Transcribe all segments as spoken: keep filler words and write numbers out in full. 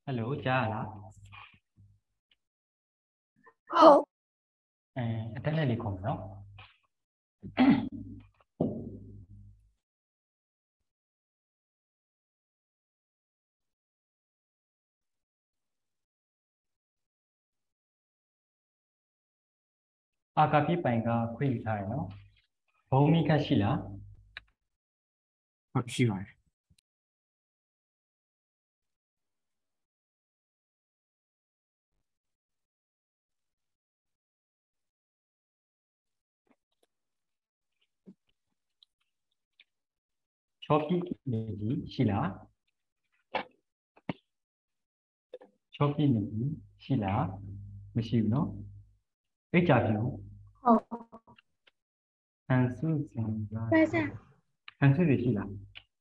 Hello, cha là Hộ. à, cái này đi cùng đó. À, cái bài cái khuyên thai nó. Bố mi cái gì là? Học gì vậy? Choki này gì là? Choki này gì là? Mình hiểu nó. Cái chả hiểu. Hộ. Hành sư sinh ra. Present. Hành sư gì là?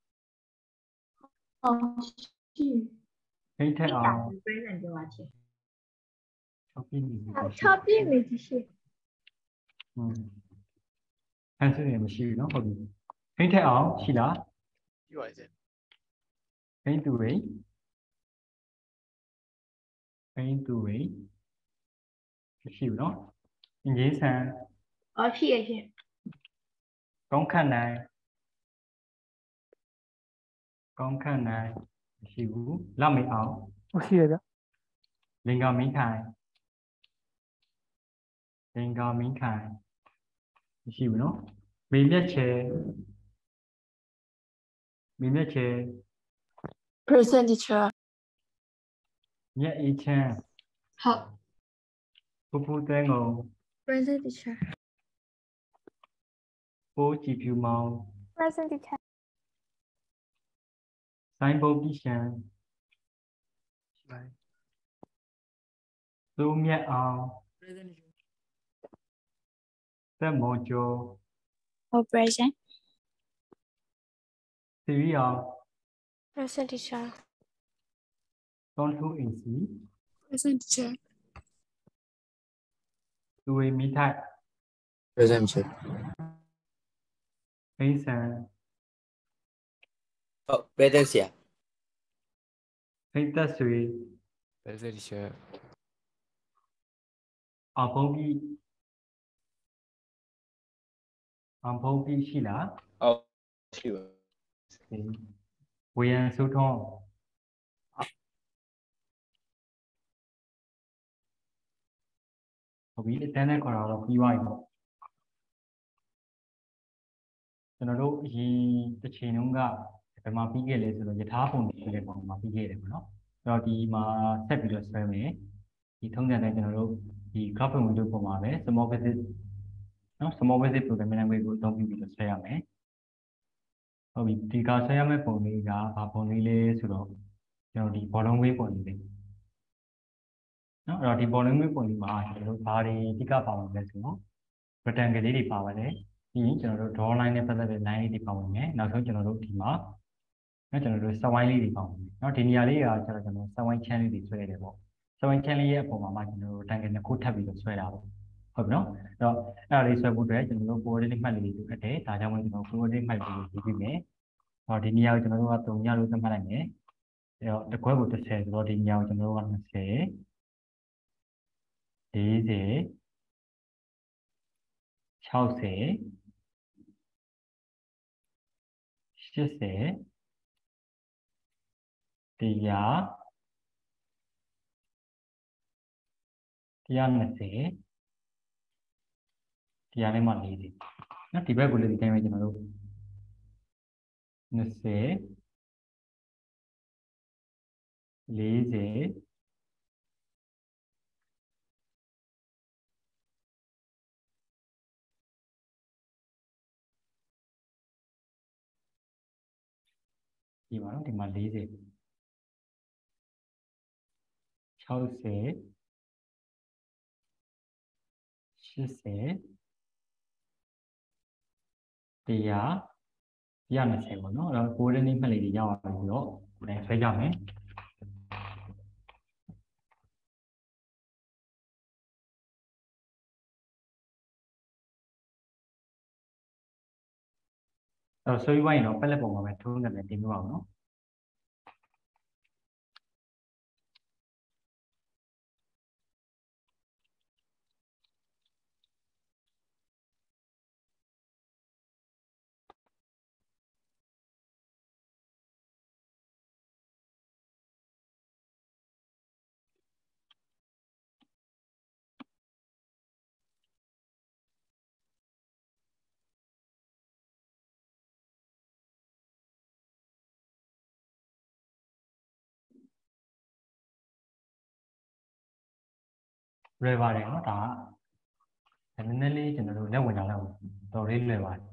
Hộ. Cái thế à? present cho chị. Choki này gì? Choppy medicine. Ừ. Hành sư này mình hiểu nó. Hợp lý. Cái thế à? Gì là? Như vậy chứ. Cái từ ấy. Cái từ ấy. Mình hiểu nó. Mình dễ sang. Ở chị chị. Con khăn này. Con khăn này. Mình hiểu. Làm mình ảo. Ok đó. Linh gò mình khai. Linh gò mình khai. Hiểu nó. Mình biết chế. Mình biết chế. Present teacher. Nhẹ y chang. Học. Phu phu tê ngô. Present teacher. Bố chỉ phiêu màu. Present teacher. Sáng bố bí sáng. Vậy. Dù nhẹ ảo. Tê mô chô. Hộ present. Tư ý ảo. Present teacher. Con thu hình xí. Present teacher. Tùy mỹ thạch. Present chứ. Hãy sáng. Oh, present siya. Hãy ta suy. Present chứ. Ở bố bí. Ở bố bí xí là. Oh, sure. Vì anh sư thông. Ở bí tên này còn là bí hoài. Cho nó đủ gì tất nhiên ông gà. Phải mà bí ghê lệ rồi thì thá phùng đi. Phải mà bí ghê lệ nó. Rồi thì mà xếp bí lệ xoay mê. Thì thông thường này cho nó đủ. Thì khá phùng đi bộ mà về. Small visit. No, small visit programming language của thông bí lệ xoay mê. Ở bí tí cả xoay mê phùng đi gà. Và phùng đi lệ rồi đó. Cho nó đi bỏ lông quê phùng đi. No, rồi thì bỏ lông quê phùng đi mà. Rồi bà đi tí cả phùng đi xuống. Rectangle đi phá vào đấy. Thì cho nó draw line này bắt đầu line đi phá vào nhé. Nào xong cho nó thì mà nó cho nó sao quay đi phá vào. Nó thì nhà đi à cho nó sao quay channel đi xoay đấy bộ. Sao quay channel ấy bộ mà mà cho nó rectangle nó cốt thấp đi xoay đâu. Hợp nó. Rồi à đi xoay bộ đấy cho nó bộ đi mà đi được thế. Ta cho mình nó bộ đi mà đi đi nhé. Rồi thì nhà cho nó vào tụng nhà luôn mà lại nhé. Rồi để coi bộ tự sẽ rồi thì nhà cho nó vào sẽ thế thế sau sẽ chia sẻ tiga tiga nasi tiga ni mana ini? Nah tiba boleh ditanya macam mana? Nasi, leze, di mana? Di mana leze? Chau se, shi se, tiga tiga nasi mana? Orang boleh ni mana dia jawab dulu. Nah saya jawab eh. Rồi xoay quay nó phải là bộ mà bạn thu nhận là tiền vào nó. လွယ်ပါတယ်နော်ဒါကနည်းနည်းလေးကျွန်တော်တို့လက်ဝင်လာတော့တော်လေးလွယ်ပါတယ်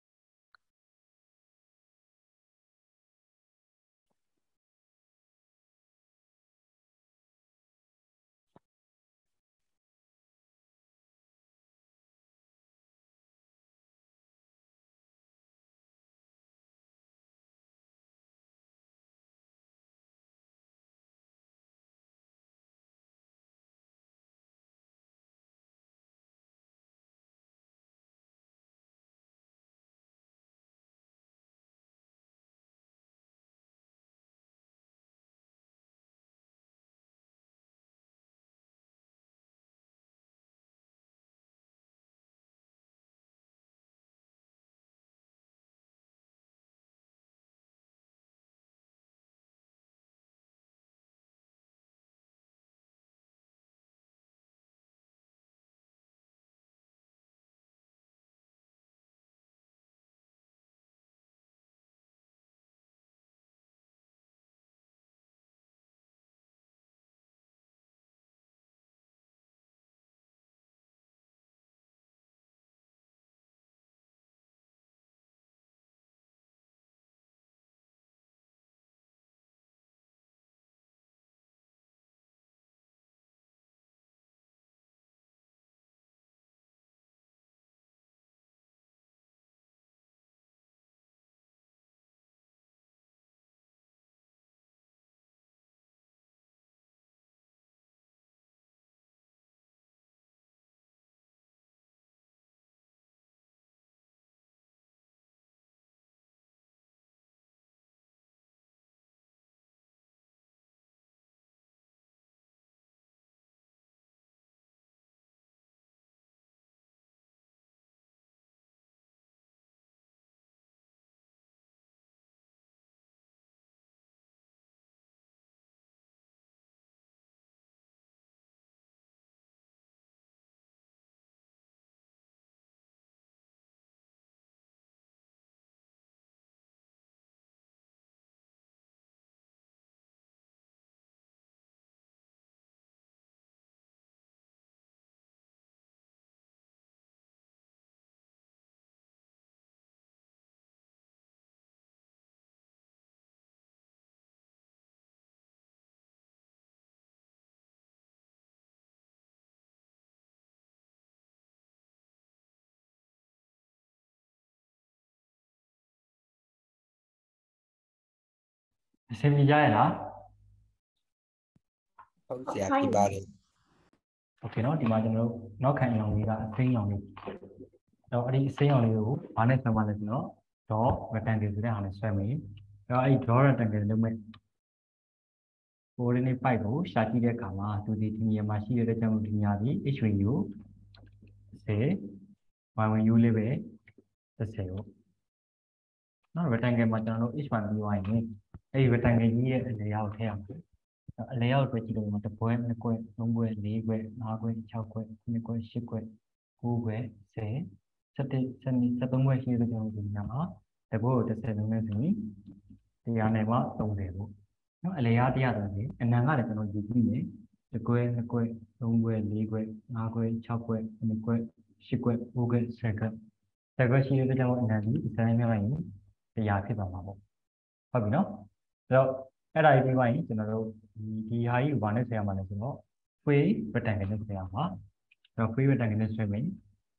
အဆင်ပြေကြရလားဟုတ်ဆရာပြပါတယ်โอเคเนาะဒီမှာကျွန်တော်တို့နောက်ခံအောင်လေးကအစိမ်းအောင်လေးတော့အဲ့ဒီအစိမ်းအောင်လေးကိုဘာနဲ့ဆွဲမှလဲဆိုတော့ draw rectangle ဆိုတဲ့ဟာနဲ့ဆွဲမယ်တော့အဲ့ဒီ draw rectangle လုပ်မဲ့ coordinate pipe ကိုရှာကြည့်တဲ့အခါမှာသူဒီဒီနေရာမှာရှိတဲ့ကြောင့်ဒီနေရာဒီ h value 10 y value လေးပဲ10ပေါ့နော် rectangle မှာကျွန်တော်တို့ h 1ပြီးသွားရင်အဲ့ဒီ rectangle ကြီးရဲ့အလေအောက်ထည့်ရမယ်အလေအောက်တွေ့ကြည့်လို့မှာတစ်ပွဲနှစ်ပွဲသုံးပွဲလေးပွဲငါးပွဲခြောက်ပွဲခုနှစ်ပွဲရှစ်ပွဲကိုးပွဲဆယ် ဆယ့်တစ် ဆယ့်နှစ် ဆယ့်သုံးပွဲရှိတဲ့ကြောင့်ဒီနေရာမှာတပွဲကိုတစ်ဆယ်လုံးနဲ့ဆိုရင်တရားနဲ့မှသုံးဆယ်ပေါ့နော်အလေအားတရားသုံးဆယ်အနံကလည်းကျွန်တော်ယူကြည့်မယ်တစ်ပွဲနှစ်ပွဲသုံးပွဲလေးပွဲငါးပွဲခြောက်ပွဲခုနှစ်ပွဲရှစ်ပွဲကိုးပွဲဆယ်ပွဲဆယ်ပွဲရှိတဲ့ကြောင့်အနံဒီဒီဇိုင်းမျိုးလိုက်ရင်တရားဖြစ်သွားမှာပေါ့ဟုတ်ပြီနော်အဲ့တော့အဲ့ဒါကြီးပြီးသွားရင်ကျွန်တော်တို့ဒီဒီဟာကြီးကိုဘာနဲ့ဆယ်ရမှာလဲဆိုတော့ free rectangle နဲ့ဆယ်ရမှာအဲ့တော့ free rectangle နဲ့ဆွဲမယ်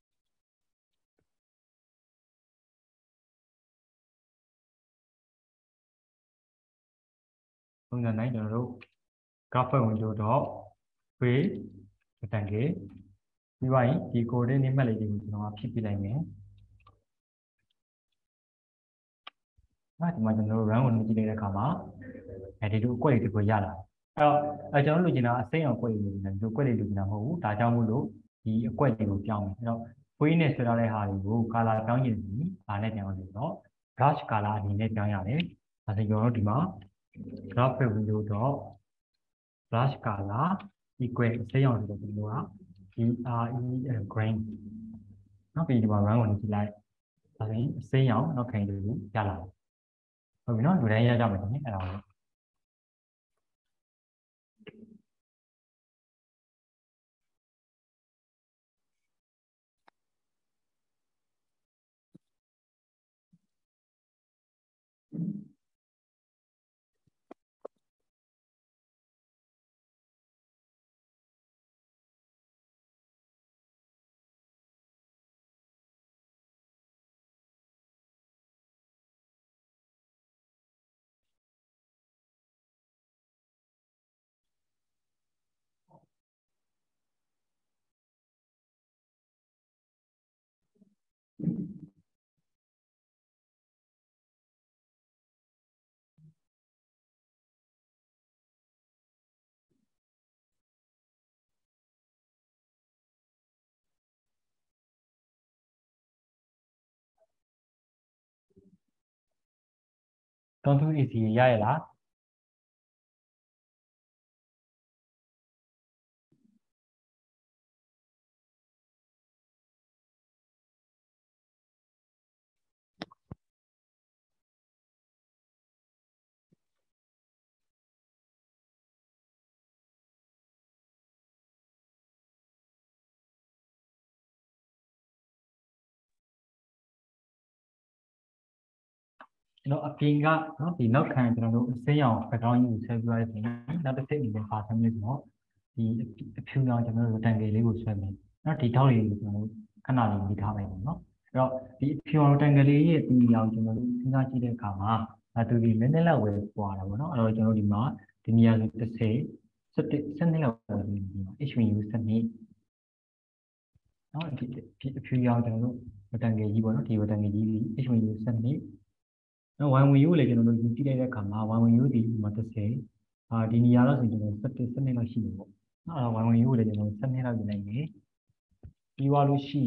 ပုံစံတိုင်းကျွန်တော်တို့ graph ဝင်လို့တော့ free rectangle ပြီးသွားရင်ဒီ coordinate မှတ်လေးတွေကိုကျွန်တော်ဖြည့်ပြလိုက်မယ်ဒီမှာကျွန်တော်တို့ run ဝင်ကြည့်လိုက်တဲ့အခါမှာအဲဒီလိုအကွက်လေးတွေကိုရလာအဲ့တော့အဲကျွန်တော်တို့လိုချင်တာအစိမ်းအောင်ကွက်လေးတွေနဲ့ဒီကွက်လေးလိုချင်တာမဟုတ်ဘူးဒါကြောင့်မို့လို့ဒီအကွက်တွေကိုပြောင်းမယ်အဲ့တော့ free နဲ့ဆွဲထားတဲ့ဟာတွေကို color ပြောင်းရင်ဒီဒါနဲ့ပြောင်းလို့တော့ brush color အနေနဲ့ပြောင်းရတယ်ဒါဆိုကျွန်တော်တို့ဒီမှာ graph window တော့ brush color equal အစိမ်းအောင်ဆိုတော့ဒီလိုက green နောက်ပြီးဒီမှာ run ဝင်ကြည့်လိုက်ဒါဆိုရင်အစိမ်းအောင်နောက်ခံလေးကိုရလာဟုတ်ပြီနော်လူတိုင်းရကြမယ်ခင်ဗျအဲ့ဒါကို Don't do easy, yeah, yeah. Nó ở phía ga nó thì nó khang cho nó sẽ dòng phải nói như sẽ vừa thì nó sẽ sẽ bị phá thành như nó thì phía ga cho nó đang cái lấy của xe mình nó thì thao thì nó khả năng thì thao này nó rồi thì phía ga đang cái lấy thì dòng cho nó phía ga chỉ để cả mà là từ vì nên là về qua là nó rồi cho nó đi mà thì nhiều người ta sẽ sẽ sẽ nên là về ít nhiều sẽ nên nó thì phía ga cho nó đang cái gì nó thì đang cái gì ít nhiều sẽ nên nó ngoài người yêu lấy cho nó dùng chỉ để cả mà ngoài người yêu thì mà tôi sẽ à đi nhà đó thì nó sẽ sẽ sẽ nên là gì nữa nó là ngoài người yêu lấy cho nó sẽ nên là gì này đi vào lúc gì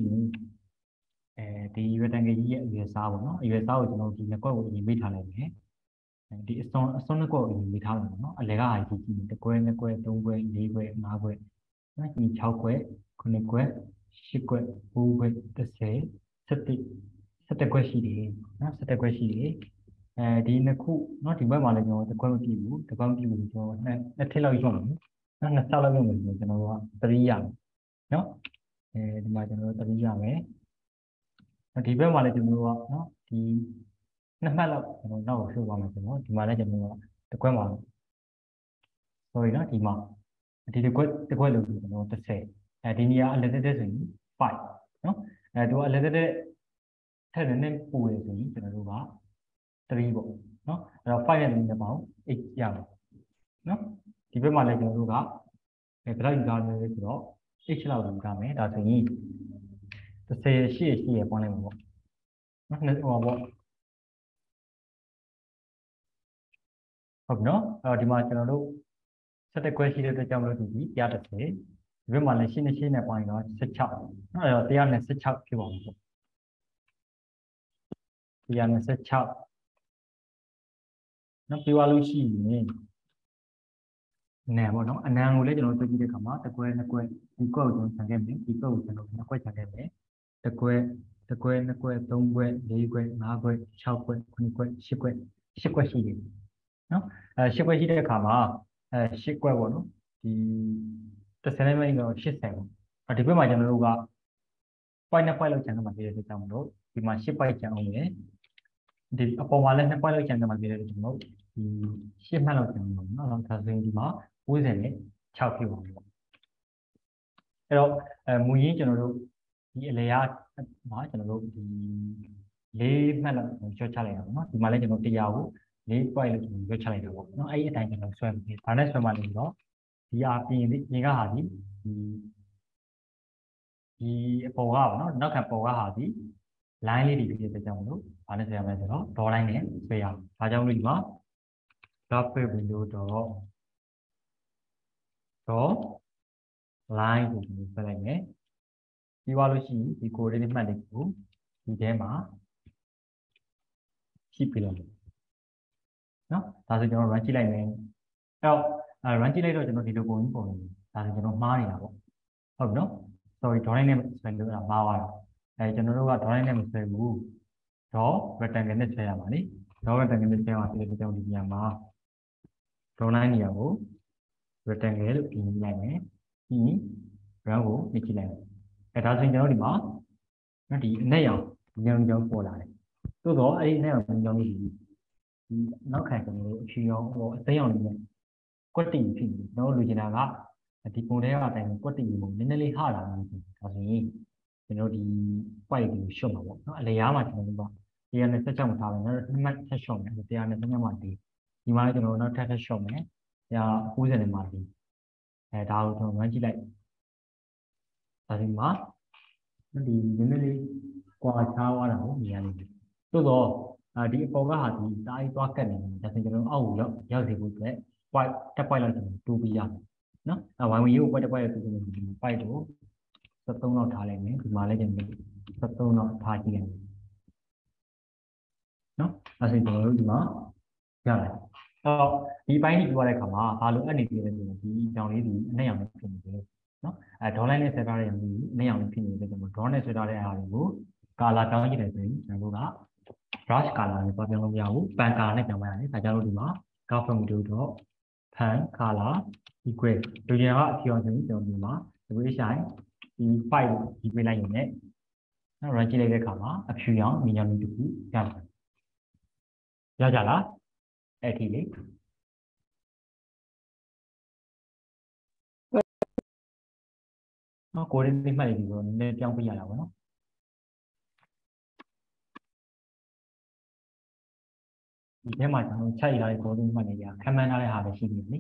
thì về đằng cái gì về sao nó về sao thì nó thì nó có gì biết thằng này thì son son nó có gì biết thằng nó lấy cái gì thì cái quên cái quên đông quên đi quên mà quên nó chỉ chào quên còn cái quên ship quên bu quên tôi sẽ sẽ thì sẽ thì quên gì đi nó sẽ thì quên gì đi đi nó khu nó thì bây giờ là nó thì quên cái gì thì quên cái gì cho nó nó thay đổi dùng nó nó sao lại dùng mình cho nó tự nhiên nó thì mà cho nó tự nhiên ấy thì bây giờ là cho nó nó thì nó phải là nó nó sẽ vào mà cho nó thì mà là cho nó thì quên mà rồi đó thì mà thì tôi quên tôi quên được nó tự sẽ thì nia là cái gì phải nó tôi là cái thế nên phụ đề gì cho nó đúng không three bộ nó rồi phải là mình bảo x dạng nó thì bây giờ là cho nó đó cái đó là cái đó x là đúng cái mấy đó thì tôi sẽ chia chia qua này một nó nó vào hợp nó rồi thì mà cho nó đúng sẽ để quay video cho nó thì gì giá được thế với mà là xin xin này qua nó sẽ chọn nó là tiền này sẽ chọn cái bọn tiền này sẽ chọn nó kêu alo gì này nè bọn nó anh đang lấy cho nó tôi chỉ để cảm giác tôi quên nó quên thì câu cho thằng em đấy thì câu cho nó nó quay thằng em đấy tôi quên tôi quên nó quên đông quên đi quên mà quên sau quên quên quên ship quên ship quên gì nó ship quên gì để cảm giác ship quên bọn nó thì tôi sẽ lấy mấy cái ship xem ở thì bây giờ nó lúc đó quay nó quay lâu chẳng mà cái gì trong đó thì mà ship quay chẳng ông ấy thì ở ngoài lên nó quay lâu chẳng mà cái gì trong đó thì ship nó lâu chẳng nó làm sao thì mà cuối này chào kiểu rồi mùi gì cho nó luôn thì lấy á nói cho nó luôn thì lấy mà là cho cha lại nó thì mà lấy cho nó tiêu lấy quay lại cho cha lại được nó ấy tại cho nó xoay thì phải nói xoay mà nó thì à thì những cái hạt gì thì thì bộ áo nó nó cả bộ áo gì line đi đi để trong nó phải nói xoay mà nó đồ line này xoay à phải trong lúc đó top window đó đó line của mình phải này nhé đi qua lúc gì thì cô đến mà định của thì thế mà ship cái nó ta sẽ cho nó run chỉ lại này đâu à run chỉ lại rồi cho nó đi được bốn bốn ta sẽ cho nó mai này nào không nó rồi đó này mình sẽ được là bao à đây cho nó đâu đó này mình sẽ bu đó về trang cái này sẽ làm gì đó về trang cái này sẽ làm thì trong đi nhà mà đó này nhiều về trang cái được thì nhà này thì rồi của đi chỉ lại cái đó sẽ cho nó đi mà nó đi này à nhân cho cô lại tôi đó ấy này là mình cho gì nó khác cái chuyện nó tế nhọn này quá trình thì nó lưu trình là thì cũng đấy là thành quá trình mình nên lấy hai là cái gì thì nó đi quay thì show mà nó lấy áo mà chúng nó thì anh sẽ trong thảo nó nó mất sẽ show này thì anh sẽ nhắm thì thì mà cho nó nó sẽ show này ya cuối giờ này mà thì đào cho nó chỉ lại tại vì mà nó đi đến đây qua chào ở đâu nhà này tôi rồi à đi phố cái hạt thì tại toa cái này là thành cái âu đó giao thì cũng thế quay chắc quay lại thành tu bây giờ nó à ngoài mình quay quay từ mình quay đủ sắp tới nó thả lại mấy thì mà lấy chân mình sắp tới nó thả gì nó là thành cái gì đó giờ này ờ đi bay đi qua đây cả mà à lúc anh đi về thì đi trong đấy thì này làm cái gì nó à đó là này sẽ ra làm gì này làm cái gì thì mình đó này sẽ ra đây à đủ cả là trong cái này thì là đủ đó brush color có thể không giàu pan color này chẳng hạn tại sao đi mà cao phong điều đó pan color equal tôi nhớ là khi anh thấy điều mà tôi sẽ thì phải thì về lại nhé nó rồi chỉ lấy cái color áp dụng mình nhận được cái ra ra là thì đấy nó cố định mình phải nên trong bây giờ là nó thế mà chẳng chạy lại cố định mà này à camera lại hà cái gì đấy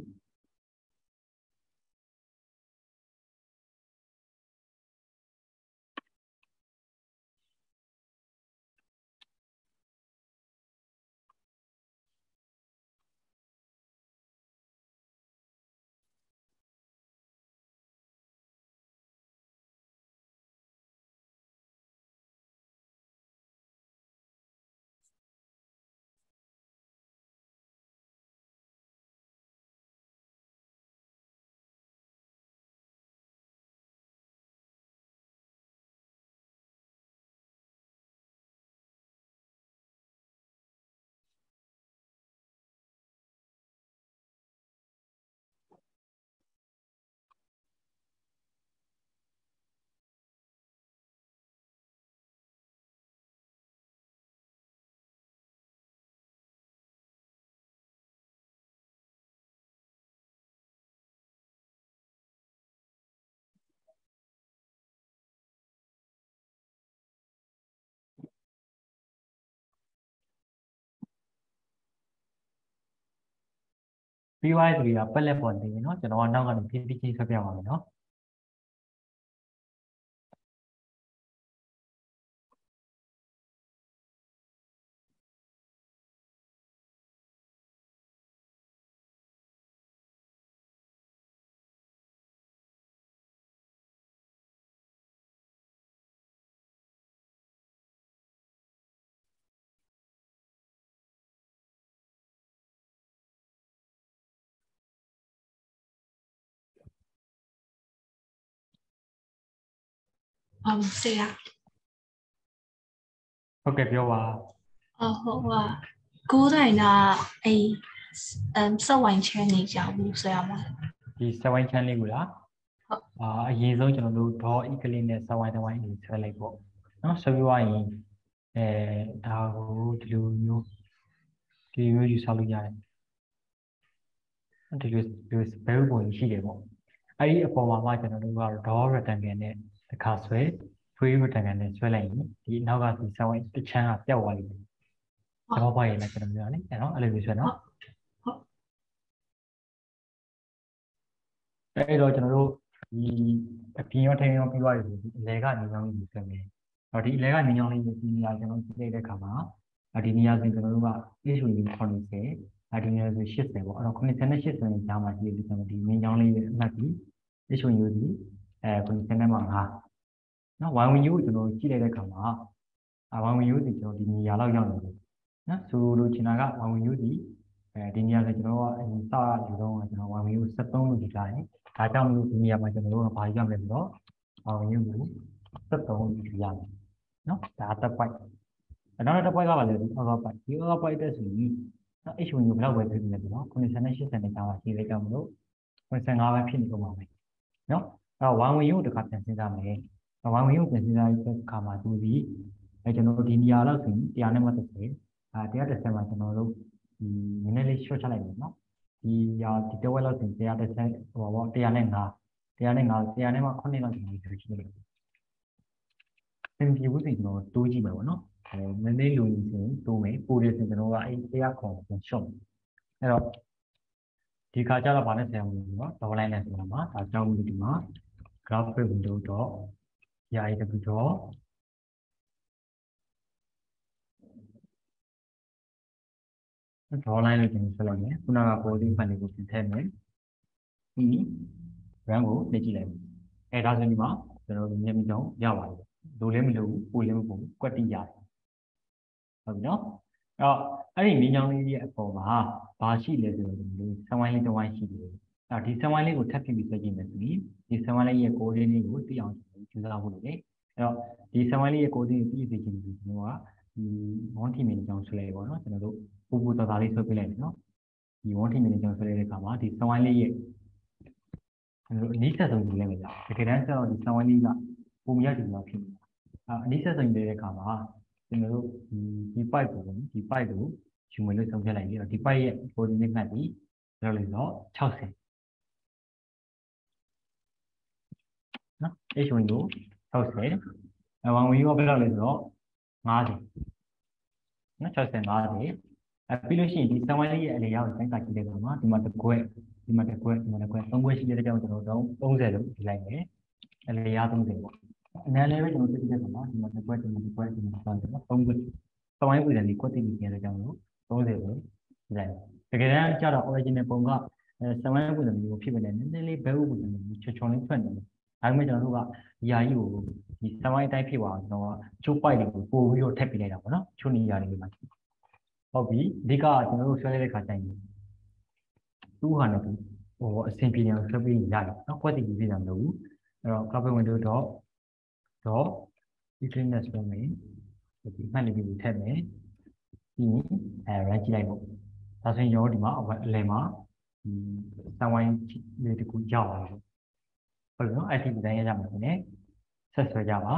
pê i thì apply lên phần thì nó cho nó đang còn pê pê tê sắp vào rồi nó Ờ, xe. ok vô vào Ờ, hậu à. Cú này là ấy, um, sao hoàn全你讲不是吗？ thì sau anh chăn lên rồi Ờ, à gì rồi cho nó đủ đó ít cái lên sau anh sau anh thì sẽ lấy bộ nó sau đó anh 에 다고 들려요 뒤에 유사로 야래 되게 그 배우 보이 시게 뭐အဲ့ဒီအပေါ်မှာမှကျွန်တော်တို့ကတော့ draw rectangle နဲ့တစ်ခါဆွဲ free rectangle နဲ့ဆွဲလိုက်ရင်ဒီနောက်ကဒီ sound တစ်ချမ်းကပျောက်သွားပြီ။တော့ဘာရင်လဲကျွန်တော်ပြောရလေအဲ့တော့အဲ့လိုမျိုးဆွဲနော်။အဲ့တော့ကျွန်တော်တို့ဒီအပြင်ရောထိုင်ရောပြီးသွားပြီဆိုဒီအလဲကနေကြောင်းကြီးဆွဲမယ်။တော့ဒီအလဲကနေကြောင်းလေးဒီနေရာကျွန်တော်ကြည့်လိုက်တဲ့အခါမှာဒီနေရာဆိုကျွန်တော်တို့က issue ကိုခေါ်နေတယ်။ဒီနေရာဆိုeightyပေါ့အဲ့တော့ninetyနဲ့eightyနဲ့ကြားမှာကြည့်လို့ကျွန်တော်ဒီနေကြောင်းလေးရဲ့အမှတ်ကြီး issue ကိုဒီအဲninetyနဲ့မှာfiveနော် one view ကိုကျွန်တော်ကြည့်လိုက်တဲ့အခါမှာအာ one view ဒီကျွန်တော်ဒီနေရာလောက်ရောက်နေတယ်နော်ဆိုလိုချင်တာက one view ဒီအဲဒီနေရာဆိုကျွန်တော်ကအရင်စရတဲ့တုန်းကကျွန်တော် one view seventeenလို့ဒီထားတယ်ဒါကြောင့်လို့ဒီနေရာမှာကျွန်တော်တို့ကဘာရမလဲဆိုတော့ one view ကိုseventeenလို့ဒီရမယ်နော်ဒါတစ်ပိုက်အဲ့တော့တစ်ပိုက်ကပါလေဒီအောက်ပိုက်ဒီအောက်ပိုက်တဲ့ဆိုရင်နော် issue ကိုဘယ်လောက်ပဲဖြစ်နေလဲဆိုတော့ninetyနဲ့eightyနဲ့ကြားမှာရှိလိုက်ကြမလို့ninety-fiveပဲဖြစ်နေကုန်ပါမယ်နော်အဲ့တော့ one view တစ်ခါပြန်စဉ်းစားမယ်one view ပြန်စဉ်းစားတဲ့အခါမှာသူဒီအဲကျွန်တော်တို့ဒီနေရာလောက်ဆိုရင်one hundredနဲ့သirtyအဲone hundred thirtyမှာကျွန်တော်တို့ဒီနည်းနည်းလေး short ချလိုက်မယ်နော်ဒီရာဒီတစ်ဝက်လောက်ဆိုရင်one hundred thirtyဟိုပါone hundred five one hundred five one hundred fiveနဲ့မှsevenလောက်ကျွန်တော်ယူချင်တယ်သင်ပြဖို့ဆိုရင်ကျွန်တော်တိုးကြည့်မယ်ပေါ့နော်အဲနည်းနည်းလိုရင်ဆိုရင်တိုးမယ်ပိုတယ်ဆိုရင်ကျွန်တော်ကအဲone hundredခုပြန် short အဲ့တော့ဒီခါကျတော့ဗာနဲ့ဆရာမလို့နော် double line နဲ့ဆိုတာမှာဒါကြောင့်ဒီမှာ graphic window dot yaw dot draw line လို့ကျွန်တော်ဆွဲလိုက်မယ်ခုနက body ဖန်တွေကိုပြင်ထည့်မယ်ပြီး run ကိုနှိပ်ကြည့်လိုက်မယ်အဲဒါဆိုဒီမှာကျွန်တော်တို့မျက်မှောင်ရပါတယ်လိုလည်းမလိုဘူးပိုလည်းမပိုဘူးကွက်တိရတယ်ဟုတ်ပြီနော်အဲ့တော့အဲ့ဒီမျက်မှောင်လေးရဲ့အပေါ်မှာဘာရှိလဲဆိုတော့ဒီဆန်ဝိုင်းလေးတစ်ဝိုင်းရှိတယ်အဲ့ဒီဆန်ဝိုင်းလေးကိုထပ်ပြပြီးဆွဲကြည့်မယ်ဆိုရင်ဒီဆန်ဝိုင်းလေးရဲ့ကိုယ်လေးကိုသိအောင်ကြိုးစားဖို့လုပ်တယ်အဲ့တော့ဒီဆန်ဝိုင်းလေးရဲ့ကိုယ်လေးကိုသိသိချင်းဒီကျွန်တော်ကဒီ one team နဲ့ကြောင်းဆွဲလိုက်ပါတော့ကျွန်တော်တို့ပူပူတော်တော်လေးဆွဲပေးလိုက်မယ်နော်ဒီ one team နဲ့ကြောင်းဆွဲလိုက်တဲ့အခါမှာဒီဆန်ဝိုင်းလေးရဲ့ကျွန်တော်တို့အနည်းဆက်ဆုံးကြည့်လိုက်မယ်ကြာတကယ်တမ်းကျတော့ဒီဆန်ဝိုင်းလေးကပုံမရကြည့်တော့ဖြစ်နေတာအဲ့အနည်းဆက်ဆုံးကြည့်တဲ့အခါမှာကျွန်တော်တို့ဒီဒီ pipe ကိုဒီ pipe ကိုယူမယ်လို့ဆုံးဖြတ်လိုက်ပြီးတော့ဒီ pipe ရဲ့ coordinate ကဒီပြောလို့တော့sixtyနော် h one ကိုsixty အဝံဝင်ရောဘယ်လောက်လဲဆိုတော့fiftyနော်sixty fiftyအဲပြီးလို့ရှိရင်ဒီဆန်ဝိုင်းလေးရဲ့အလေရောက်တိုင်းတာကြည့်တဲ့အခါမှာဒီမှာတစ်ခွက်ဒီမှာတစ်ခွက်ဒီမှာတစ်ခွက်သုံးခွက်ရှိတဲ့ကြောင့်ကျွန်တော်တို့thirtyလို့ဒီလိုက်မယ်အလေရthirtyပေါ့အနည်းလေးပဲကျွန်တော်သိတဲ့အခါမှာဒီမှာတစ်ခွက်ဒီမှာတစ်ခွက်ဒီမှာသုံးခွက်သုံးခွက်ဆန်ဝိုင်းပုံစံလေးကွက်တိပြီးပြန်တဲ့ကြောင့်လို့thirtyပဲဒီလိုက်တကယ်တမ်းကျတော့ original ပုံကအဲဆန်ဝိုင်းပုံစံမျိုးဖြစ်နေတယ်နည်းနည်းလေးဘဲဥပုံစံမျိုးချွတ်ချွန်လေးထွက်နေတယ်ဒါပေမဲ့ကျွန်တော်တို့ကဒီဟာကြီးကိုဒီဆန်ဝိုင်းအတိုင်းဖြစ်သွားအောင်ကျွန်တော်ကချိုးပိုက်တွေကိုပို့ပြီးတော့ထပ်ပြလိုက်တာပေါ့နော်ချိုးနေရာလေးမှာဟုတ်ပြီအဓိကကျွန်တော်တို့ဆွဲလိုက်တဲ့ခါကျရင်two hundredဟိုအဆင်ပြေအောင်ဆွဲပြီးရတယ်နော်ကွက်တိပြီးပြတာမလို့ဘူးအဲ့တော့ carpet window dot dot declineness ဆွဲမယ်ဒီမှတ်နေပြီးထည့်မယ်ပြီးအဲ run ကြည့်လိုက်ပေါ့ဒါဆိုရင်ရောဒီမှာအလယ်မှာဒီဆန်ဝိုင်းလေးတခုရောက်လာတယ်ဟုတ်ပြီနော်အဲ့ဒီဒီဇိုင်းရကြမှာနည်းဆက်ဆွဲကြပါ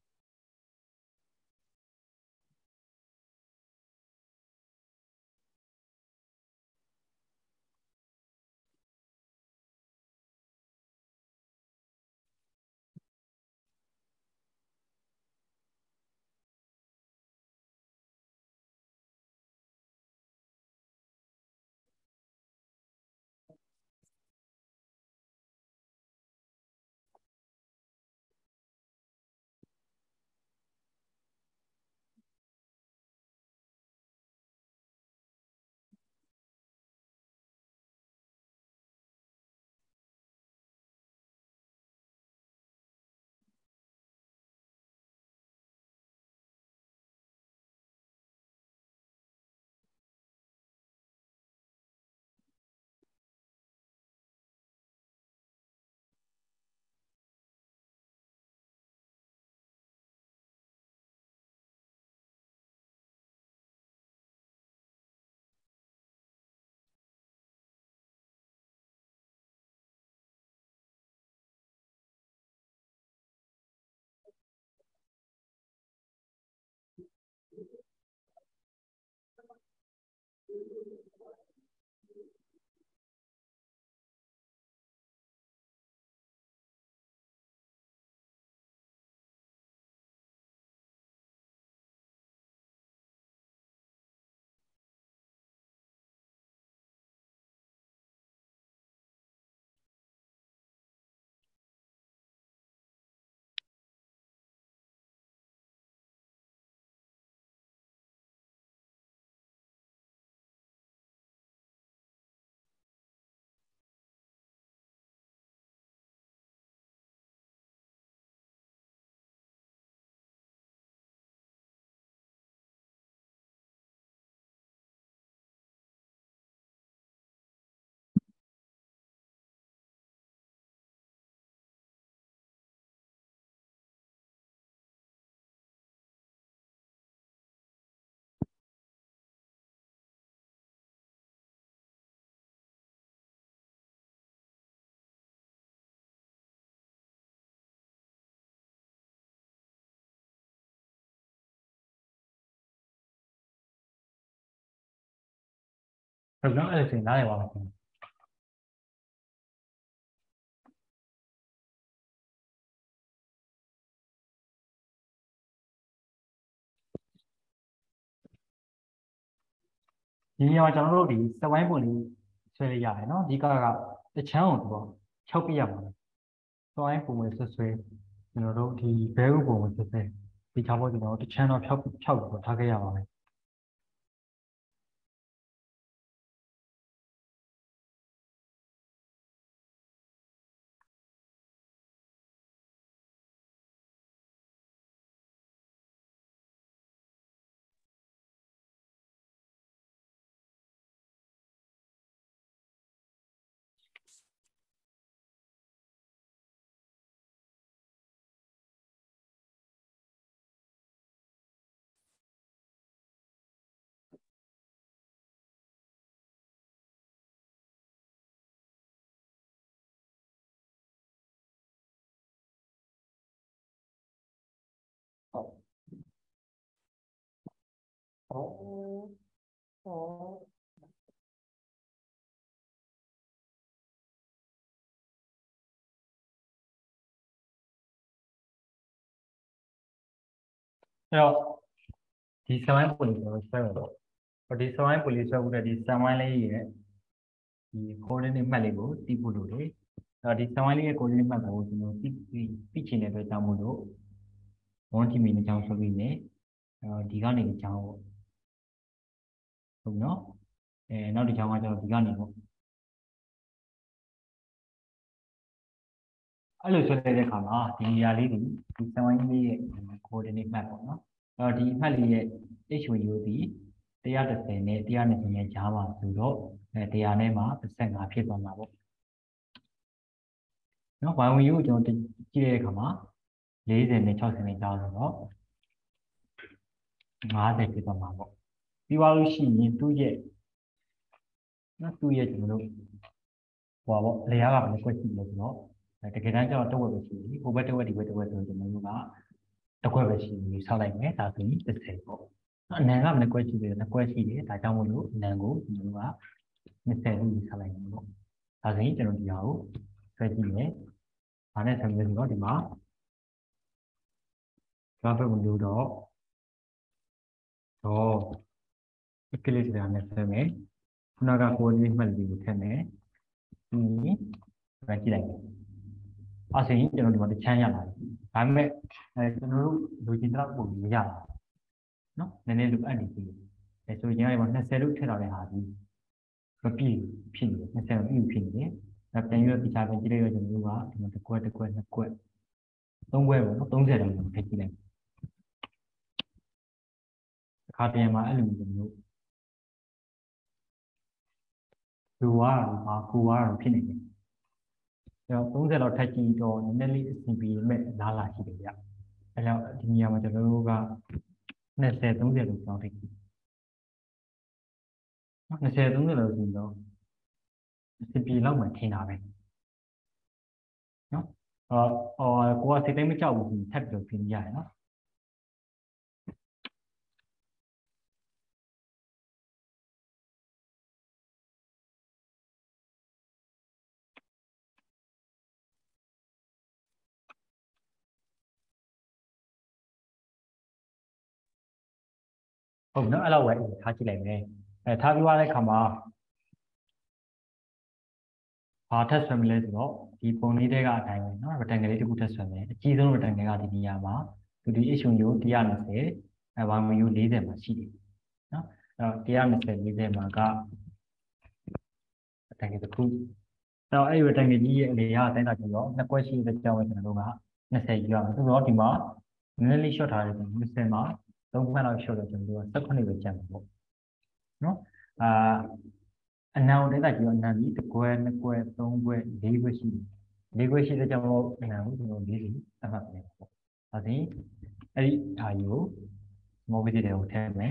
ဟုတ်နော်အဲ့ဒါဆိုရင်နားလည်ပါမယ်ဒီနေရာမှာကျွန်တော်တို့ဒီစက်ဝိုင်းပုံလေးဆွဲလိုက်ရတယ်နော်အဓိကကတချမ်းကိုတော့ဖြောက်ပြရမှာစက်ဝိုင်းပုံလေးဆွဲဆွဲကျွန်တော်တို့ဒီဘဲဥပုံလေးဆွဲဆွဲဒီချောင်းပေါ်ကျွန်တော်တို့တချမ်းတော့ဖြောက်ဖြောက်ပြီးတော့ထားခဲ့ရပါမယ် Ồ. Ồ. Rồi, thì sao em police rồi sao rồi? Và thì sao em police rồi thì sao em lấy gì đấy? Thì coordinate mà lấy bộ thì bộ đồ đấy. Rồi thì sao em lấy coordinate mà bộ thì nó thì thì chỉ này phải làm bộ đồ. Muốn thì mình chọn số gì nhé? Đi cái này chọn đúng không? Nó đi chọn cho đi cái này không? Ở lúc sau này khám à, thì nhà lấy đi, thì sao anh đi coordinate map nó? Rồi thì phải lấy H V U thì thì ở đây này, thì ở đây này Java rồi đó, thì ở đây mà sẽ ngã phía bên nào? Nó vào U cho thì chỉ là khám à, lấy cái này cho cái này Java đó, ngã để phía bên nào? Thì vào lúc xí này tôi vậy, nó tôi vậy chúng nó, vào lấy ra cái này gì đó, thì cái này cho tôi vào xí, tôi bắt tôi đi bắt tôi tôi chúng nó ngã. Đặc biệt là gì sau này nghe ta thấy rất hay có nên là mình quay chỉ về nó quay chỉ để tại trong một lúc nàng ngủ nhưng mà mình sẽ đi sau này nó ta thấy cho nó giàu quay chỉ để anh ấy thành mình có thì mà cho phải một điều đó đó cái lịch sử này sẽ mấy nó ra cô đi mà đi thế này thì phải chỉ này à sẽ cho nó đi mà đi chơi nhà này anh mẹ cho nó đôi khi nó cũng bị già nó nên nên lúc anh đi thì tôi nhớ là nó sẽ lúc thế nào để hả đi cái gì pin nó sẽ bị pin đấy là cái như cái cha bên kia rồi chúng nó thì mình quay được quay được quay tông quay nó tông dễ rồi phải chỉ này khá tiền mà anh mình dùng cua mà cua rồi pin này rồi tông dễ rồi thay chỉ cho nên là sinh viên mẹ là là chỉ đấy ạ là thì nhiều mà cho nó ga nên sẽ tông dễ rồi cho thì nó sẽ tông dễ rồi gì đó sinh viên lâu mà thì nào vậy nó ờ ờ qua thì thấy mấy cháu cũng thắt được pin dài nó không nó lâu vậy thà chỉ lại về thà đi qua đây không à họ thắt xuống lên rồi thì bọn này cái cái này nó bắt đầu cái này cũng thắt xuống lên chỉ dùng bắt đầu cái cái gì à mà từ đi xuống yếu thì anh sẽ vào mình yếu lý giải mà chỉ nó thì anh sẽ lý giải mà cái bắt đầu cái khu rồi ấy bắt đầu cái gì thì họ thấy là cái đó nó quay chỉ để cho mình nó mà nó sẽ làm cái đó thì mà nếu lý số thay thì nó sẽ màต้องมาเราโชว์เราจำนวนสักคนหนึ่งเป็นจำนวนเนาะอ่าอันนั้นได้แต่ที่อันนั้นนี่ตะกวยนักกวยตรงกวยดีกว่าชีดีกว่าชีจะจำนวนอันนั้นที่เราดีดีต่างกันอันนี้ไอ้อายุมองไปที่เดียวแท้ไหม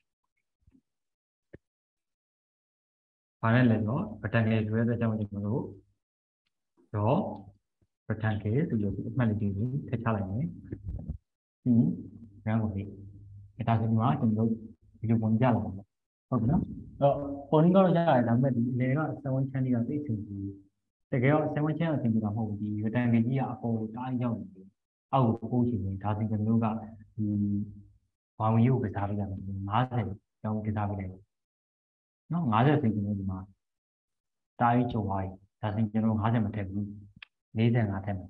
ผ่านแล้วเนาะประธานเกษตรจะจำนวนจำนวนรอประธานเกษตรอยู่ที่มันดีดีเท่าไหร่ไหมอืมงานของพี่cái ta sẽ nói chúng tôi dùng một gia là không đó bốn cái gia là mấy cái đó sau khi chơi đi là cái gì thì cái đó sau khi chơi là thì làm hồ gì người ta cái gì à cô đã dùng âu cô chỉ mình ta sẽ dùng lúc đó thì bao nhiêu cái sao bây giờ ngã thế trong cái sao bây giờ nó ngã thế thì cái gì mà ta đi chỗ hoài ta sẽ dùng ngã thế mà thêm lý thế ngã thế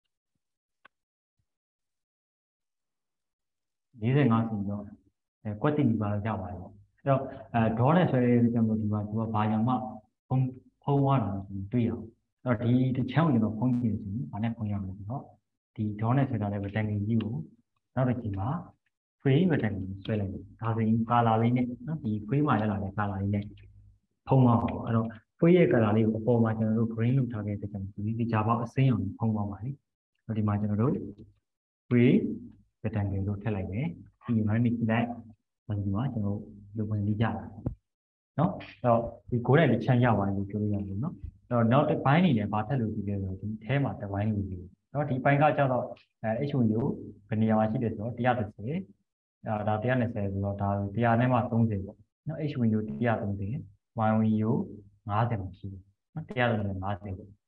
lý thế ngã thì nó quyết định vào giao bài rồi đó là sẽ trong một điều mà bài giảng mà không không qua được tuy rồi rồi thì thì theo như nó không nhiều gì mà nó không nhiều được đó thì đó là sẽ là về trang nghiên cứu nó là chỉ mà free về trang sẽ là ta sẽ cả là lý này nó thì free mà là là cả là lý này không mà rồi free cả là lý của cô mà cho nó green lúc thằng cái trong cái cái Java xây dựng không mà máy rồi thì mà cho nó đối free về trang nghiên cứu theo lại đấy thì nói mình đấy mình nói cho được mình đi dạo đó rồi thì cuối này được sang giàu anh được chơi dạng nó rồi nó cái bài này để bắt thay được thì rồi thì thế mà cái bài này đó thì bài cao cho rồi ấy chủ yếu phần nhiều anh chỉ được đó thì ra được thế ဒါဒါone hundred twentyဆိုတော့ဒါone hundredနဲ့မှthirtyပေါ့နော် h window one hundred thirty y window fiftyမှာရှိတယ်နော်one hundred fiftyပေါ့